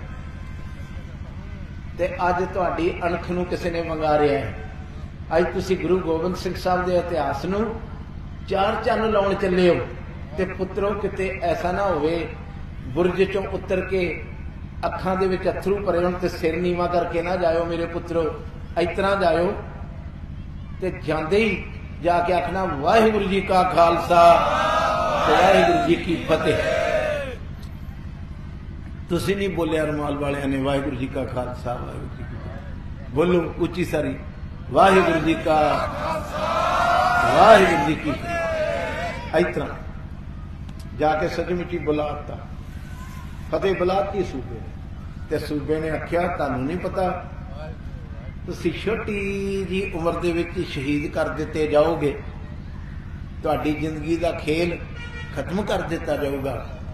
ते अज तुहाडी अणख नूं किसी ने वंगारिया है। अज तुसीं गुरु गोबिंद सिंह साहब दे इतिहास नूं चार चन्न लाउण चले हो ते पुत्रो किते ऐसा ना होवे बुरज चों उतर के अखां दे विच अथरू भरे होण ते सिर नीवा करके ना जाओ मेरे पुत्रो। इस तरह जाओ ते जांदे ही जाके आखना वाहिगुरू जी का खालसा वाहिगुरू जी की फतेह। तुसी नहीं बोलिया रमाल वालियां ने वाहिगुरू जी का खालसा वाहिगुरू जी की फतेह। बोलो उच्ची सारी वाहिगुरू जी का वाहिगुरू जी की फतेह। इस तरह जाके सचमुची बुलाता, फतेह बुलाती सूबे ने, ते सूबे ने आख्या तुहानू नहीं पता तुसी छोटी जी उम्र दे विच शहीद कर दिते जाओगे, तुहाडी जिंदगी दा खेल खत्म कर दिता जाऊगा।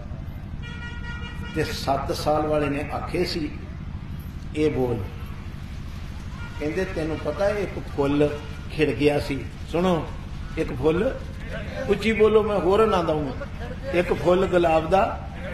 ते 7 साल वाले ने आखे सी ये बोल, कहंदे तैनू पता है एक फुल खिड़ गया सी। सुनो, एक फुल, उच्ची बोलो मैं होर ना दूंगा, एक फुल गुलाब दा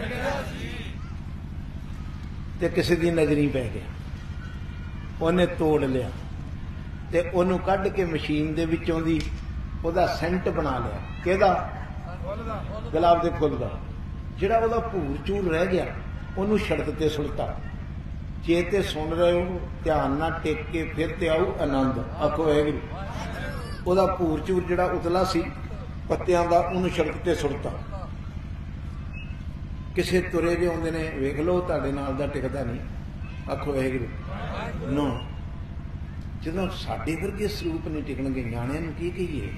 ते किसी दी नजरी पै गया, उन्हें तोड़ लिया ते उन्होंने कढ़ के मशीन दे विचों दी ओदा सेंट बना लिया। किहदा? गुलाब दे फुल दा। जिहड़ा ओदा भूर चूर रह गया उन्होंने सड़क ते सुट्टा। जे ते सुन रहे हो ध्यान ना टेक के फिर ते आऊ आनंद, आखो वाहिगुरू। ओदा भूर चूर जिहड़ा उतला सी पत्तियां दा उन्होंने सड़क ते सुट्टा। किसे तुरे जे आउंदे ने, वेख लो तुहाडे नाल दा टिकदा नहीं, आखो वाहिगुरू। नो, जदों साडे वर्गे सरूप नहीं टिकणगे नियाणिआं नूं की कहीए?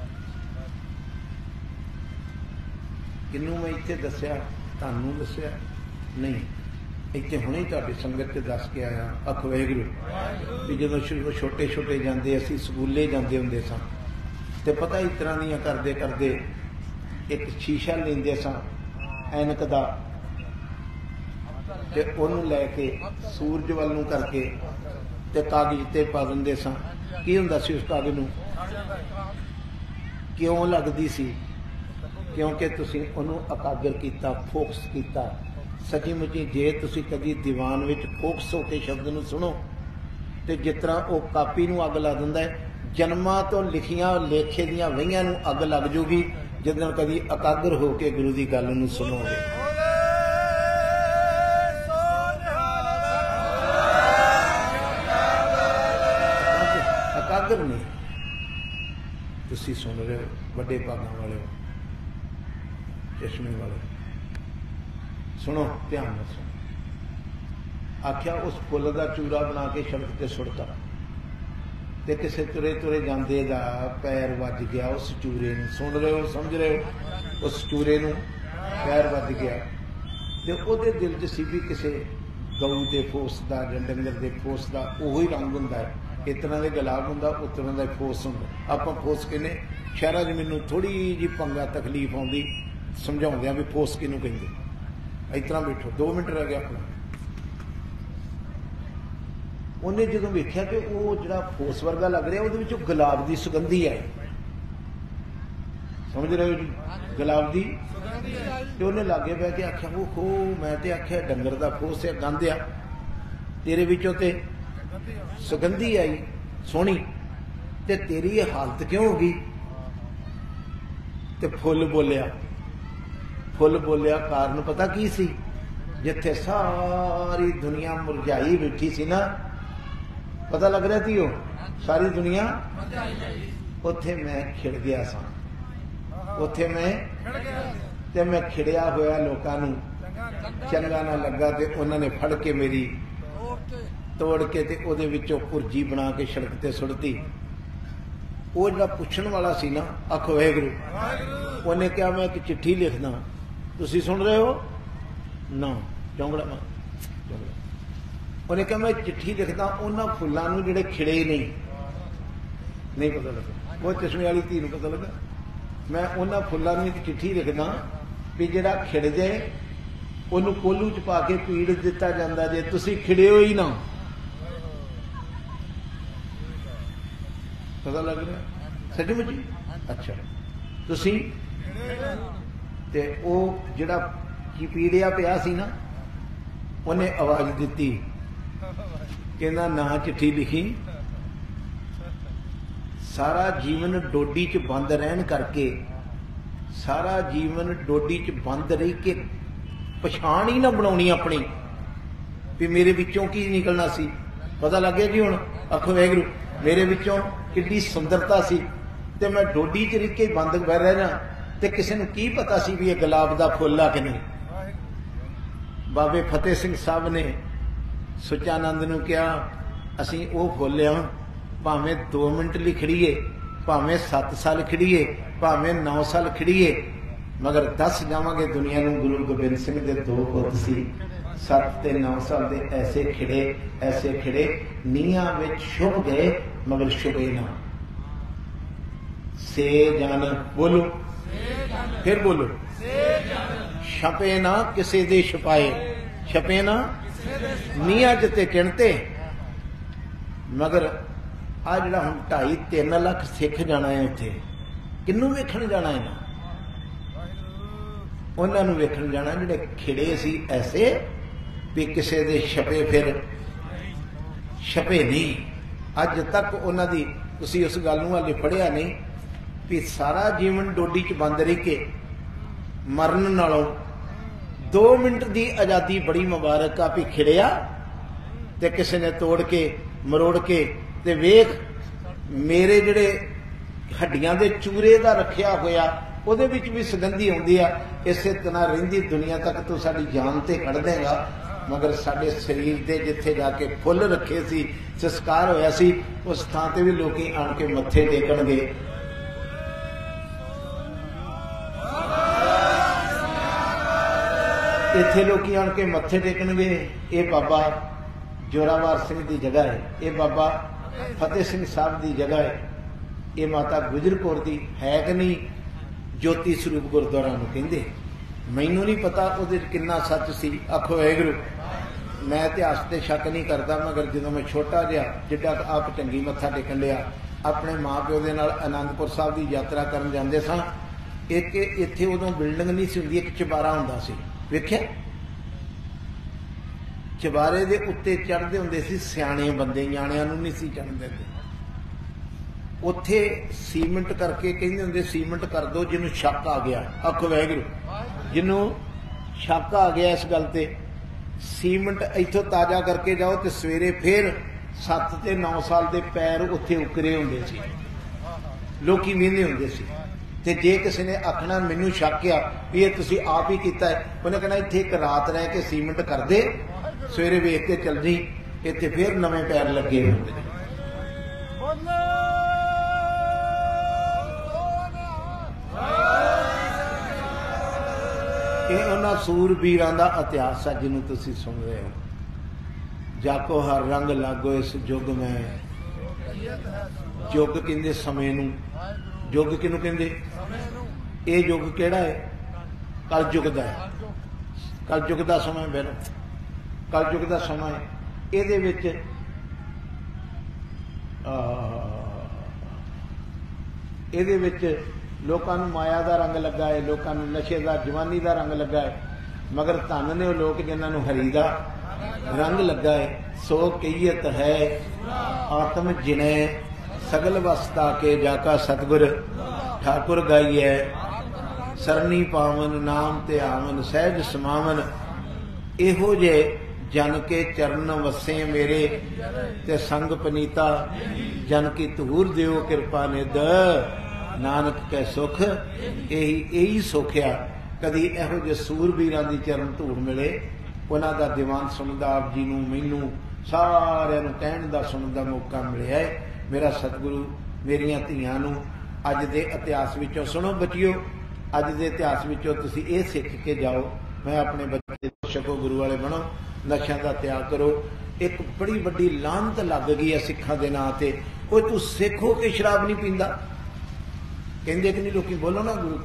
किनू मैं इत्थे दस्सिया, तुहानूं दस्सिया नहीं, इत्थे हुणे ही तुहाडी संगत च दस के आया, आखो वाहिगुरू। भी जदों छोटे छोटे जांदे असीं स्कूले जांदे हुंदे सां ते पता इस तरह दियां करदे करदे एक शीशा लैंदे सां ऐनक दा, ते ओनू लैके सूरज वल नूं करके ते कागज ते पा दिंदे सां। की हुंदा सी उस कागज नूं? क्यों लगदी सी? क्योंकि तुसीं ओनू एकागर कीता, फोकस कीता। सची मुची जे तुसीं कदी दीवान विच फोकस होके शब्द नूं सुनो ते जिस तरह वो कापी नूं अग ला दिंदा है, जन्मां तो लिखियां लेखे दियां वहीआं नूं अग लग जूगी जिद्दण कदी एकागर होके गुरु दी गल नूं सुनोगे। एकागर नहीं, तुसीं सुन रहे हो, बड़े भागां वाले हो, चश्मे वाले, सुनो ध्यान नाल सुनो। आख्या उस फुल का चूरा बना के सड़क ते सुट्टा ते किसे तुरे तुरे जांदे दा पैर वज गया उस चूरे नूं। सुन रहे हो, समझ रहे हो? उस चूरे नूं पैर वज गया ते ओहदे दिल च सी भी किसे गऊ दे फोस दा जां डंगर दे फोस दा ओही रंग हुंदा है। इस तरह दे गुलाब हुंदा, उस तरह दा फोस हुंदा। आपां फोस कहने, शहरां च मैनूं थोड़ी जी पंगा तकलीफ आउंदी समझाउंदे भी फोस किहनूं कहिंदे। इस तरह बैठो, 2 मिनट रह गया अपना। उन्हें जो वेख्या कि वो जिहड़ा फोस वर्गा लग रहा उहदे विचों गुलाब की सुगंधी है। समझ रहे हो जी? गुलाब की। तो उन्हें लागे बह के आख्या वो खो, मैं तो आख्या डंगर का फोस है, गंद आ, तेरे विचों ते सुगंधी आई सोहनी, ते तेरी ये हालत क्यों हो गई? ते फुल बोलिया, फुल बोलिया कारण पता की सी? जिथे सारी दुनिया मुरझाई बैठी सी ना, पता लग रहा थी वो सारी दुनिया, उथे मैं खिड़ गया सा। उथे मैं खिड़िया होया लोकां नूं चंगा ना लगा ते उन्होंने फड़ के मेरी तोड़ के ते ओदे विचों पुरजी बना के सड़क ते सुट्टी। वो जिहड़ा पुछण वाला सी ना, आखो वाहिगुरू, उन्हें कहा मैं एक चिट्ठी लिखना, तुसीं सुन रहे हो ना? चौंगड़ा उन्हें कहा मैं चिट्ठी लिखदा उन्हां फुल्लां नूं जिहड़े खिड़े नहीं पता लगा। वो चश्मे वाली धी नूं पता लगा। मैं उन्हां फुल्लां नूं एक चिट्ठी लिखदा भी जिहड़ा खिड़ जाए उन्हूं कोलू च पा के पीड़ दिता जांदा जे तुसीं खिड़िओ ही ना। पता लग रहा सचमुच जी? अच्छा, तुसीं ते वो जिहड़ा की पीड़िया पिया सी ना, उन्हें आवाज दी, कहना ना चिट्ठी लिखी, सारा जीवन डोडी च बंद रहन करके, सारा जीवन डोडी च बंद रही के पछाण ही ना बनाउणी अपनी भी मेरे विचों की निकलना सी। पता लग गया जी हुण? आखो वाहिगुरू, मेरे विचों किड्डी सुंदरता सी ते मैं डोडी च रिह के बंद बह रहना ते किसी नूं की पता सी भी ये गुलाब दा फुल आ कि नहीं। बाबे फतेह सिंह साहब ने सुचानंद नूं कहा, असीं वो फुल आ, भावें 2 मिनट लई खड़ीए, भावें 7 साल खड़ीए, भावें 9 साल खड़ीए, मगर दस जावांगे दुनिया नूं गुरु गोबिंद सिंह दे दो पुत सी 7 ते 9 साल दे ऐसे खिड़े नीहां विच छुप गए मगर छुपे ना। से जन बोलो फिर बोलो छपे ना किसे दे छुपाए छपे ना नीहां च ते चिणते। मगर आ जिहड़ा हुण 2.5-3 लाख सिख जाना है उत्थे किन्नू वेखण जाना है ना उन्हां नूं वेखण जाना जिहड़े खिड़े सी ऐसे भी किसी दे छपे फिर छपे नहीं। अज तक उन्हां दी तुसीं उस गल नूं हाले पढ़िया नहीं भी सारा जीवन डोडी च बंद रह के मरन नालों 2 मिनट की आज़ादी बड़ी मुबारक आ भी खिड़िया ते किसी ने तोड़ के मरोड़ के ते वेख मेरे जिहड़े हड्डियां दे चूरे दा रखिया होया ਉਹਦੇ ਵਿੱਚ भी सुगंधी आउंदी आ। इसे तरह रहिंदी दुनिया तक तू साडी जान ते कढ़ देगा मगर साडे शरीर दे जिथे जाके फुल रखे सी संस्कार होया सी उस थां ते भी लोकी आण के मत्थे टेकणगे। इत्थे लोकी आण के मत्थे टेकणगे। ये बाबा जोरावर सिंह की जगह है, ये बाबा फतेह सिंह साहब की जगह है, ये माता गुजर कौर की है कि नहीं। ज्योति स्वरूप गुरुद्वारा नूं कहिंदे मैनू नहीं पता उहदे किन्ना सच सी। आखो वाहिगुरू मैं इतिहास ते शक नहीं करता मगर जो मैं छोटा जिहा जिड्डा आप टंगी मत्था टेकन लिया अपने माँ प्यो दे नाल आनंदपुर साहब की यात्रा करन जांदे सां। एक इत्थे उदों बिल्डिंग नहीं सी हुंदी, एक चबारा हुंदा सी। वेखिआ चबारे दे उत्ते चढ़दे हुंदे सी सियाणे बंदे, न्याणिआं नूं नहीं सी चढ़न दिंदे। उत्थे सीमेंट करके कहंदे हुंदे सीमेंट कर दो जिन्हों शक आ गया। आखो वाहिगुरू जिन्हों शक आ गया इस गल ते सीमेंट इत्थों ताज़ा करके जाओ तो सवेरे फिर 7 ते 9 साल के पैर उत्थे उकरे हुंदे सी, लोकी वेंदे हुंदे सी। ते जे किसी ने आखना मैनू शक आ भी ये तुसीं आप ही कीता है, उन्हें कहना इत्थे एक रात रह के सीमेंट कर दे सवेरे वेख के चल जी इत्थे फिर नवें पैर लगे हुंदे। उन्होंने सूरबीरां दा इतिहास है जिन्हों तुसीं सुन रहे हो। जाको हर रंग लागो इस युग में, युग कहंदे समय नूं, युग किनूं कहंदे? ये युग किहड़ा है? कल युग दा है। कल युग दा समय बिल कल युग दा समय इहदे विच इहदे विच लोगों को माया का रंग लगा है, लोगों को नशे का जवानी का रंग लगा है मगर धन ने वो लोग जिन्होंने हरी का रंग लगा है। सो कहियत है आत्म जिने सगल वसता के जाका सतगुर ठाकुर गाई है। सरनी पावन नाम ते आवन सहज समावन इहो जे जन के चरण वसे मेरे ते संग पनीता जन की धूर दियो कृपा निध नानक कै सुख यही सुखिया। कदी इहो जे सूरबीरां दी चरण धूड़ मिले उन्हां दा दीवान सुनदा आप जी नूं मैनू सारिआं नूं कहण दा सुनन दा मौका मिलिआ है। मेरा सतगुरु मेरियां धीआं नूं अज दे इतिहास विचों सुणो बचियो, अज दे इतिहास विचों तुसीं इह सिੱਖ के जाओ। मैं अपने बच्चे छको गुरु वाले बनो, नशा का त्याग करो। एक बड़ी वड्डी लानत लग गई है सिखां दे नां ते। कोई तू सिख हो के शराब नहीं पींदा कहंदे कि नहीं लोग बोलो ना गुरु के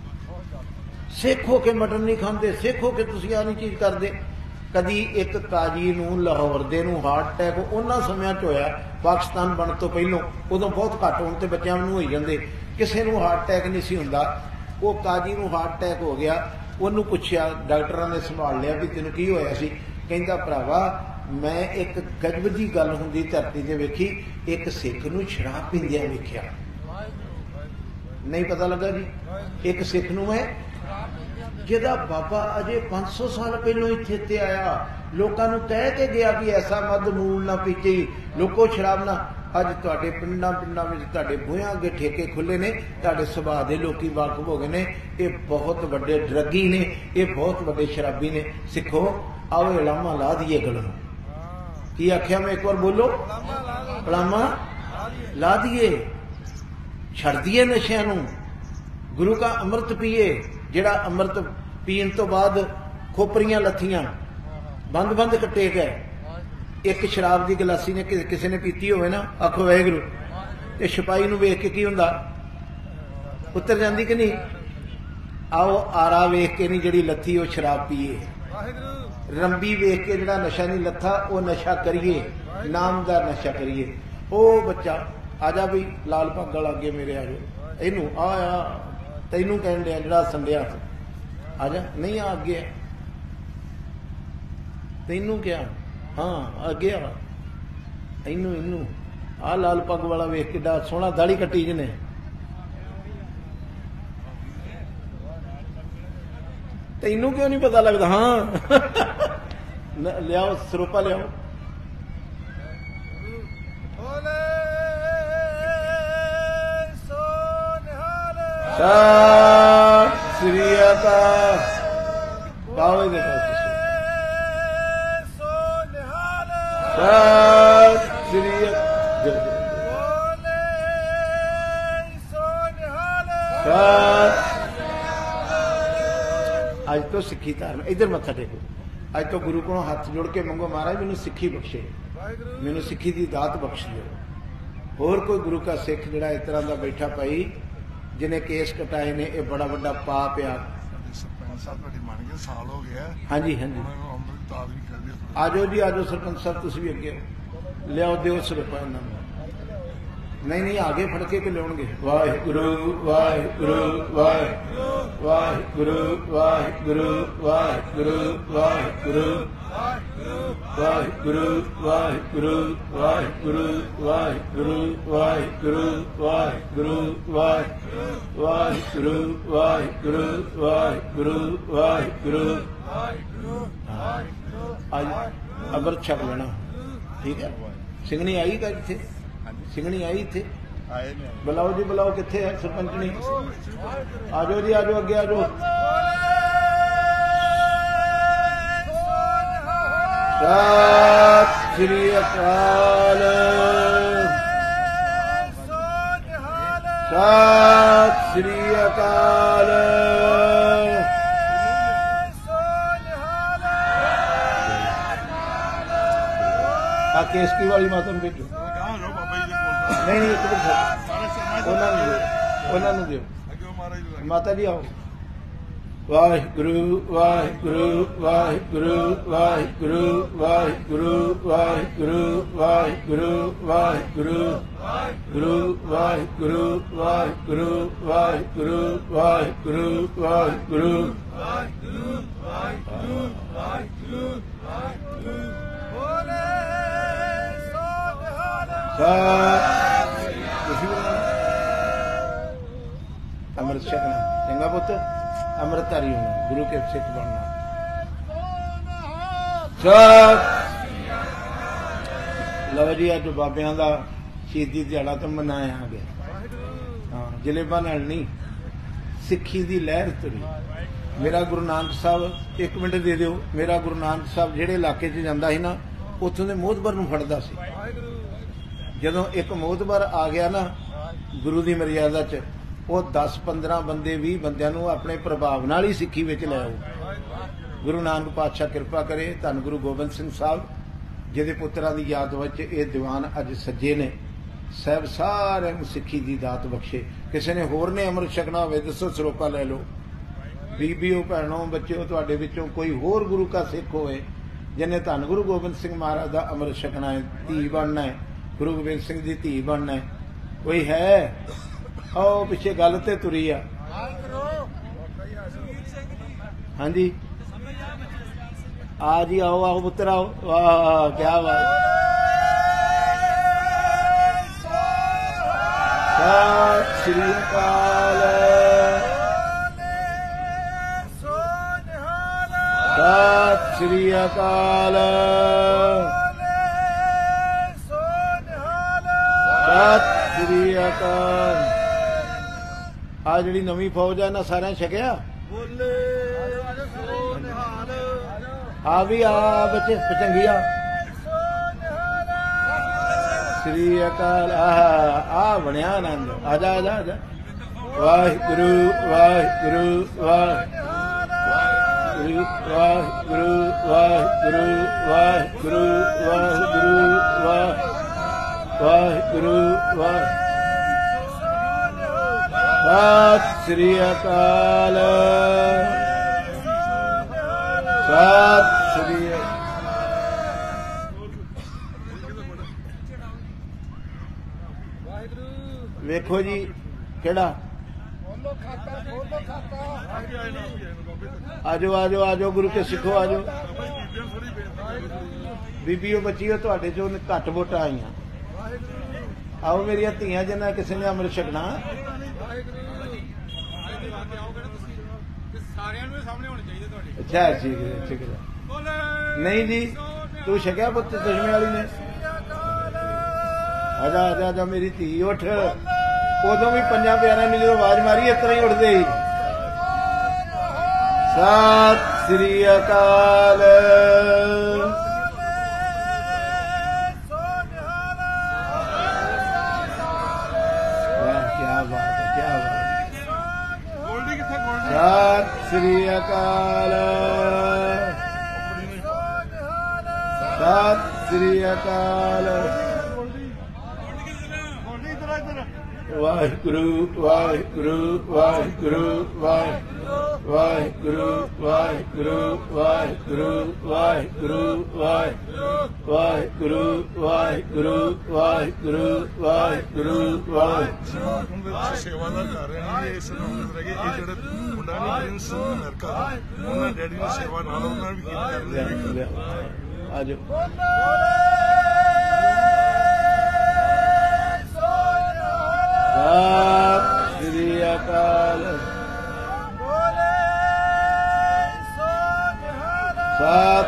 सिख हो के मटन नहीं खाते, सिख हो के तुसीं आ नहीं चीज़ करते। कदी एक काजी नूं लाहौर दे नूं हार्ट अटैक उन्हां समयां च होया पाकिस्तान बन तो पहलों, उदों बहुत घट होण ते बच्चों नूं होई जांदे, किसी नूं हार्ट अटैक नहीं सी हुंदा। वो काजी नूं हार्ट अटैक हो गया, उन्होंने पूछया डॉक्टरां ने संभाल लिया भी तेनों की होया सी। कहंदा भरावा मैं एक गजब दी गल हुंदी धरती ते वेखी, एक सिख नूं शराब पींदिआं वेखिआ। नहीं पता लगा जी एक सिख नूं है जिहदा बाबा अजे 500 साल पहलों इत्थे ते आया, लोकां नूं कह के गया भी ऐसा मद मूल ना पीचे लोको शराब ना। अज तुहाडे पिंडां पिंडां विच तुहाडे बूहिआं अगे ठेके खुले ने, तुहाडे सुभाਅ दे लोकी वाकफ हो गए ने। ये बहुत वड्डे ड्रगी ने, ये बहुत वड्डे शराबी ने। सिखो आओ इलामा ला दिए गलों। की आख्या मैं एक बार बोलो, इलामा ला दिए, छड़ दिए नशियां नूं, गुरु का अमृत पिए, जिहड़ा अमृत पीण तो बाद खोपरियां लत्थियां बंद बंद कट्टे गए, एक शराब की गिलासी ने किसी ने पीती होवे ना, आखो वाहिगुरू, ते सिपाही नूं वेख के की हुंदा, उतर जांदी कि नहीं? आओ आरा वेख के नहीं जिहड़ी लत्थी वो शराब पीए, रंबी वेख के जिहड़ा नशा नहीं लत्था वो नशा करिए, नाम दा नशा करिए। ओ बच्चा आजा भी लाल पग्ग वाला अगे मेरे आ जाओ, इनू आ तैनू कहन दिया जिहड़ा संडिया आजा, नहीं आ अगे तैनू क्या, हाँ अगे आ, इनू इनू आ लाल पग वाला वेख के सोहना दाढ़ी कट्टी जिने, तैनू क्यों नहीं पता लगता? हाँ लियाओ सरोपा लियाओ। सत श्री अकाल। गाओ देखो सत श्री अज तो सिक्खी धार्म, इधर मत्था टेको, अज तो गुरु को हाथ जोड़ के मंगो, महाराज मैनू सिक्खी बख्शे, मैनू सिक्खी की दात बख्श दियो। होर कोई गुरु का सिख जिहड़ा इस तरह का बैठा पाई जिन्हें केस कटाए ने, यह बड़ा बड़ा पाप आ। हाँ जी हाँ जी, आजो जी आजो सरपंच साहब, तुम भी अगे लियाओ, दो सरोपा इन्होंने, नहीं नहीं आगे फड़ के लियाउणगे। वाहिगुरू वाहिगुरू वाहिगुरू वाहिगुरू वाहिगुरू वाहिगुरू वाहिगुरू वाहिगुरू वाहिगुरू वाहिगुरू वाहिगुरू वाहिगुरू वाहिगुरू वाहिगुरू वाहिगुरू वाहिगुरू वाहिगुरू। आज अमृत छक लेना, ठीक है? सिंघनी आई का इत्थे, सिंघनी आई इत्थे, बुलाओ जी बुलाओ, कित्थे है सरपंचनी? आजो जी आजो, अगे आजो। सत श्री अकाल। सत श्री अकाल। केसकी वाली माता नूं भेजो, नहीं नहीं एक उन्होंने दियो, माता जी आओ। वाहिगुरू वाहिगुरू वाहिगुरू वाहिगुरू वाहिगुरू वाहिगुरू वाहिगुरू वाहिगुरू गुरु वाहिगुरू वाहिगुरू वाहिगुरू वाहिगुरू वाहिगुरू अमृत छकना, चंगा पुत, अमृतधारी होना, गुरु के सिख बनना। लो जी अज बाबिया का शहीदी दिहाड़ा तो मनाया गया। हाँ जलेबा नाल नहीं, सिक्खी की लहर तुरी। मेरा गुरु नानक साहब, एक मिनट दे दिओ, मेरा गुरु नानक साहब जिहड़े इलाके च जांदा सी ना, उत्थों दे मोहतबर नूं फड़दा सी। जदों एक मोहतबर आ गया ना गुरु की मर्यादा च, वो 10-15 बंदे 20 बंदियां नूं अपने प्रभाव नाल ही सिक्खी विच लै आओ। गुरु नानक पातशाह कृपा करे, धन गुरु गोबिंद सिंह साहब जिहदे पुत्तरां दी याद विच ये दीवान अज सजे ने, साहब सारिआं नूं सिक्खी दी दात बख्शे। किसी ने होर ने अमृत छकना होवे दसो, सरोपा लै लो। बीबिओ भैणों बच्चों, तुहाडे विचों कोई होर गुरु का सिख होवे जिन्हें धन गुरु गोबिंद सिंह महाराज का अमृत छकना है, धी बनना है, गुरु गोबिंद सिंह की धी बनना है, कोई है? आओ पिछे गल ते तुरी आ। हाँ जी आ जी, आओ आओ पुत्र आओ। वाह क्या बात। सत श्री अकाल। सत श्री अकाल। सत श्री अकाल। आ जी नवी फौज है ना, सारे छकिया? आ भी आ बच्चे चंगिया। श्री अकाल। आ बनया आनंद, आजा आजा आजा। वाहिगुरु वाहिगुरु वाहिगुरु वाहिगुरु वाहिगुरु वाहिगुरु वाहिगुरु वाहिगुरु सत श्री अकाल सत श्री वेखो जी केड़ा आजो आजो आजो गुरु के सिखो आजो बीबीओ बच्चियों तुहाडे चों घट वोटां आईयां आओ मेरिया धीआं जिन्हां किसी ने अमृत छकना अच्छा ठीक है ठीक है नहीं जी तू छकिया पुत चश्मे वाली ने आजा आजा आजा मेरी धी उठ उदों भी पंजा प्यारिਆਂ ने जो आवाज मारी इस तरह ही उठते ही सत श्री अकाल क्या बात है क्या बात सत श्री अकाल सत श्री अकाल वाहिगुरु वाहिगुरु वाहिगुरु वाहिगुरु वाहिगुरु वाहिगुरु वाहिगुरु वाहिगुरु वाहिगुरु वाहिगुरु वाहिगुरु वाहिगुरु
सेवा कर रहे हैं इस जेडे मुंडा नहीं प्रिंस अमेरिका उन्होंने डैडी ने सेवा नाल उन्होंने भी की
आजो सत श्री अकाल सत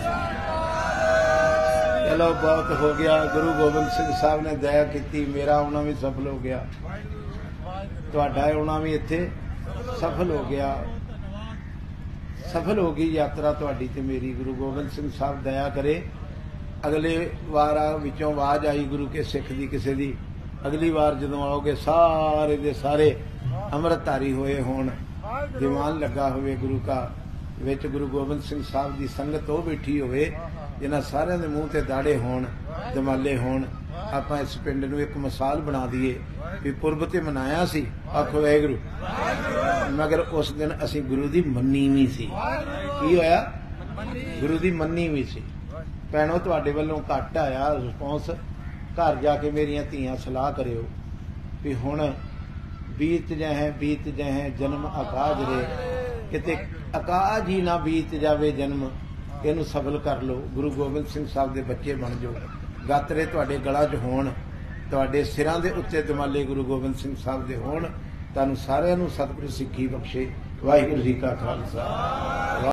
चलो बहुत हो गया गुरु गोबिंद सिंह साहब ने दया की मेरा आना भी सफल हो गया तुहाडा आना भी इत्थे सफल हो गया सफल हो गई यात्रा तुहाडी ते मेरी गुरु गोबिंद सिंह साहब दया करे अगले वार विचों आवाज आई गुरु के सिख दी किसी दी अगली बार जदों आओगे सारे दे सारे अमृतधारी होए होण दीवान लगा होवे गुरु का विच गुरु गोबिंद सिंह साहब की संगत हो बैठी होवे जिन्हां सारियां दे मूँह ते दाड़े होण दमाले होण आपां इस पिंड नूं एक मिसाल बना दईए भी पुरब ते मनाया सी आखो वाहिगुरू मगर उस दिन असीं गुरु दी मन्नी भी सी की होया गुरु दी मन्नी भी सी भैणो तुहाडे वल्लों घट आया रिस्पॉन्स घर जाके मेरिया धीआं सलाह करियो भी हुण बीत जाए जन्म अकाज रे किते अकाज ही ना बीत जावे जन्म इनू सफल कर लो गुरु गोबिंद सिंह साहब दे बच्चे बन जाओ गातरे तुहाडे गला च होण तुहाडे सिरां दे उत्ते दमाले गुरु गोबिंद सिंह साहब दे होण तुहानूं सारिआं नूं सतगुर सिੱਖੀ बख्शे वाहिगुरू जी का खालसा।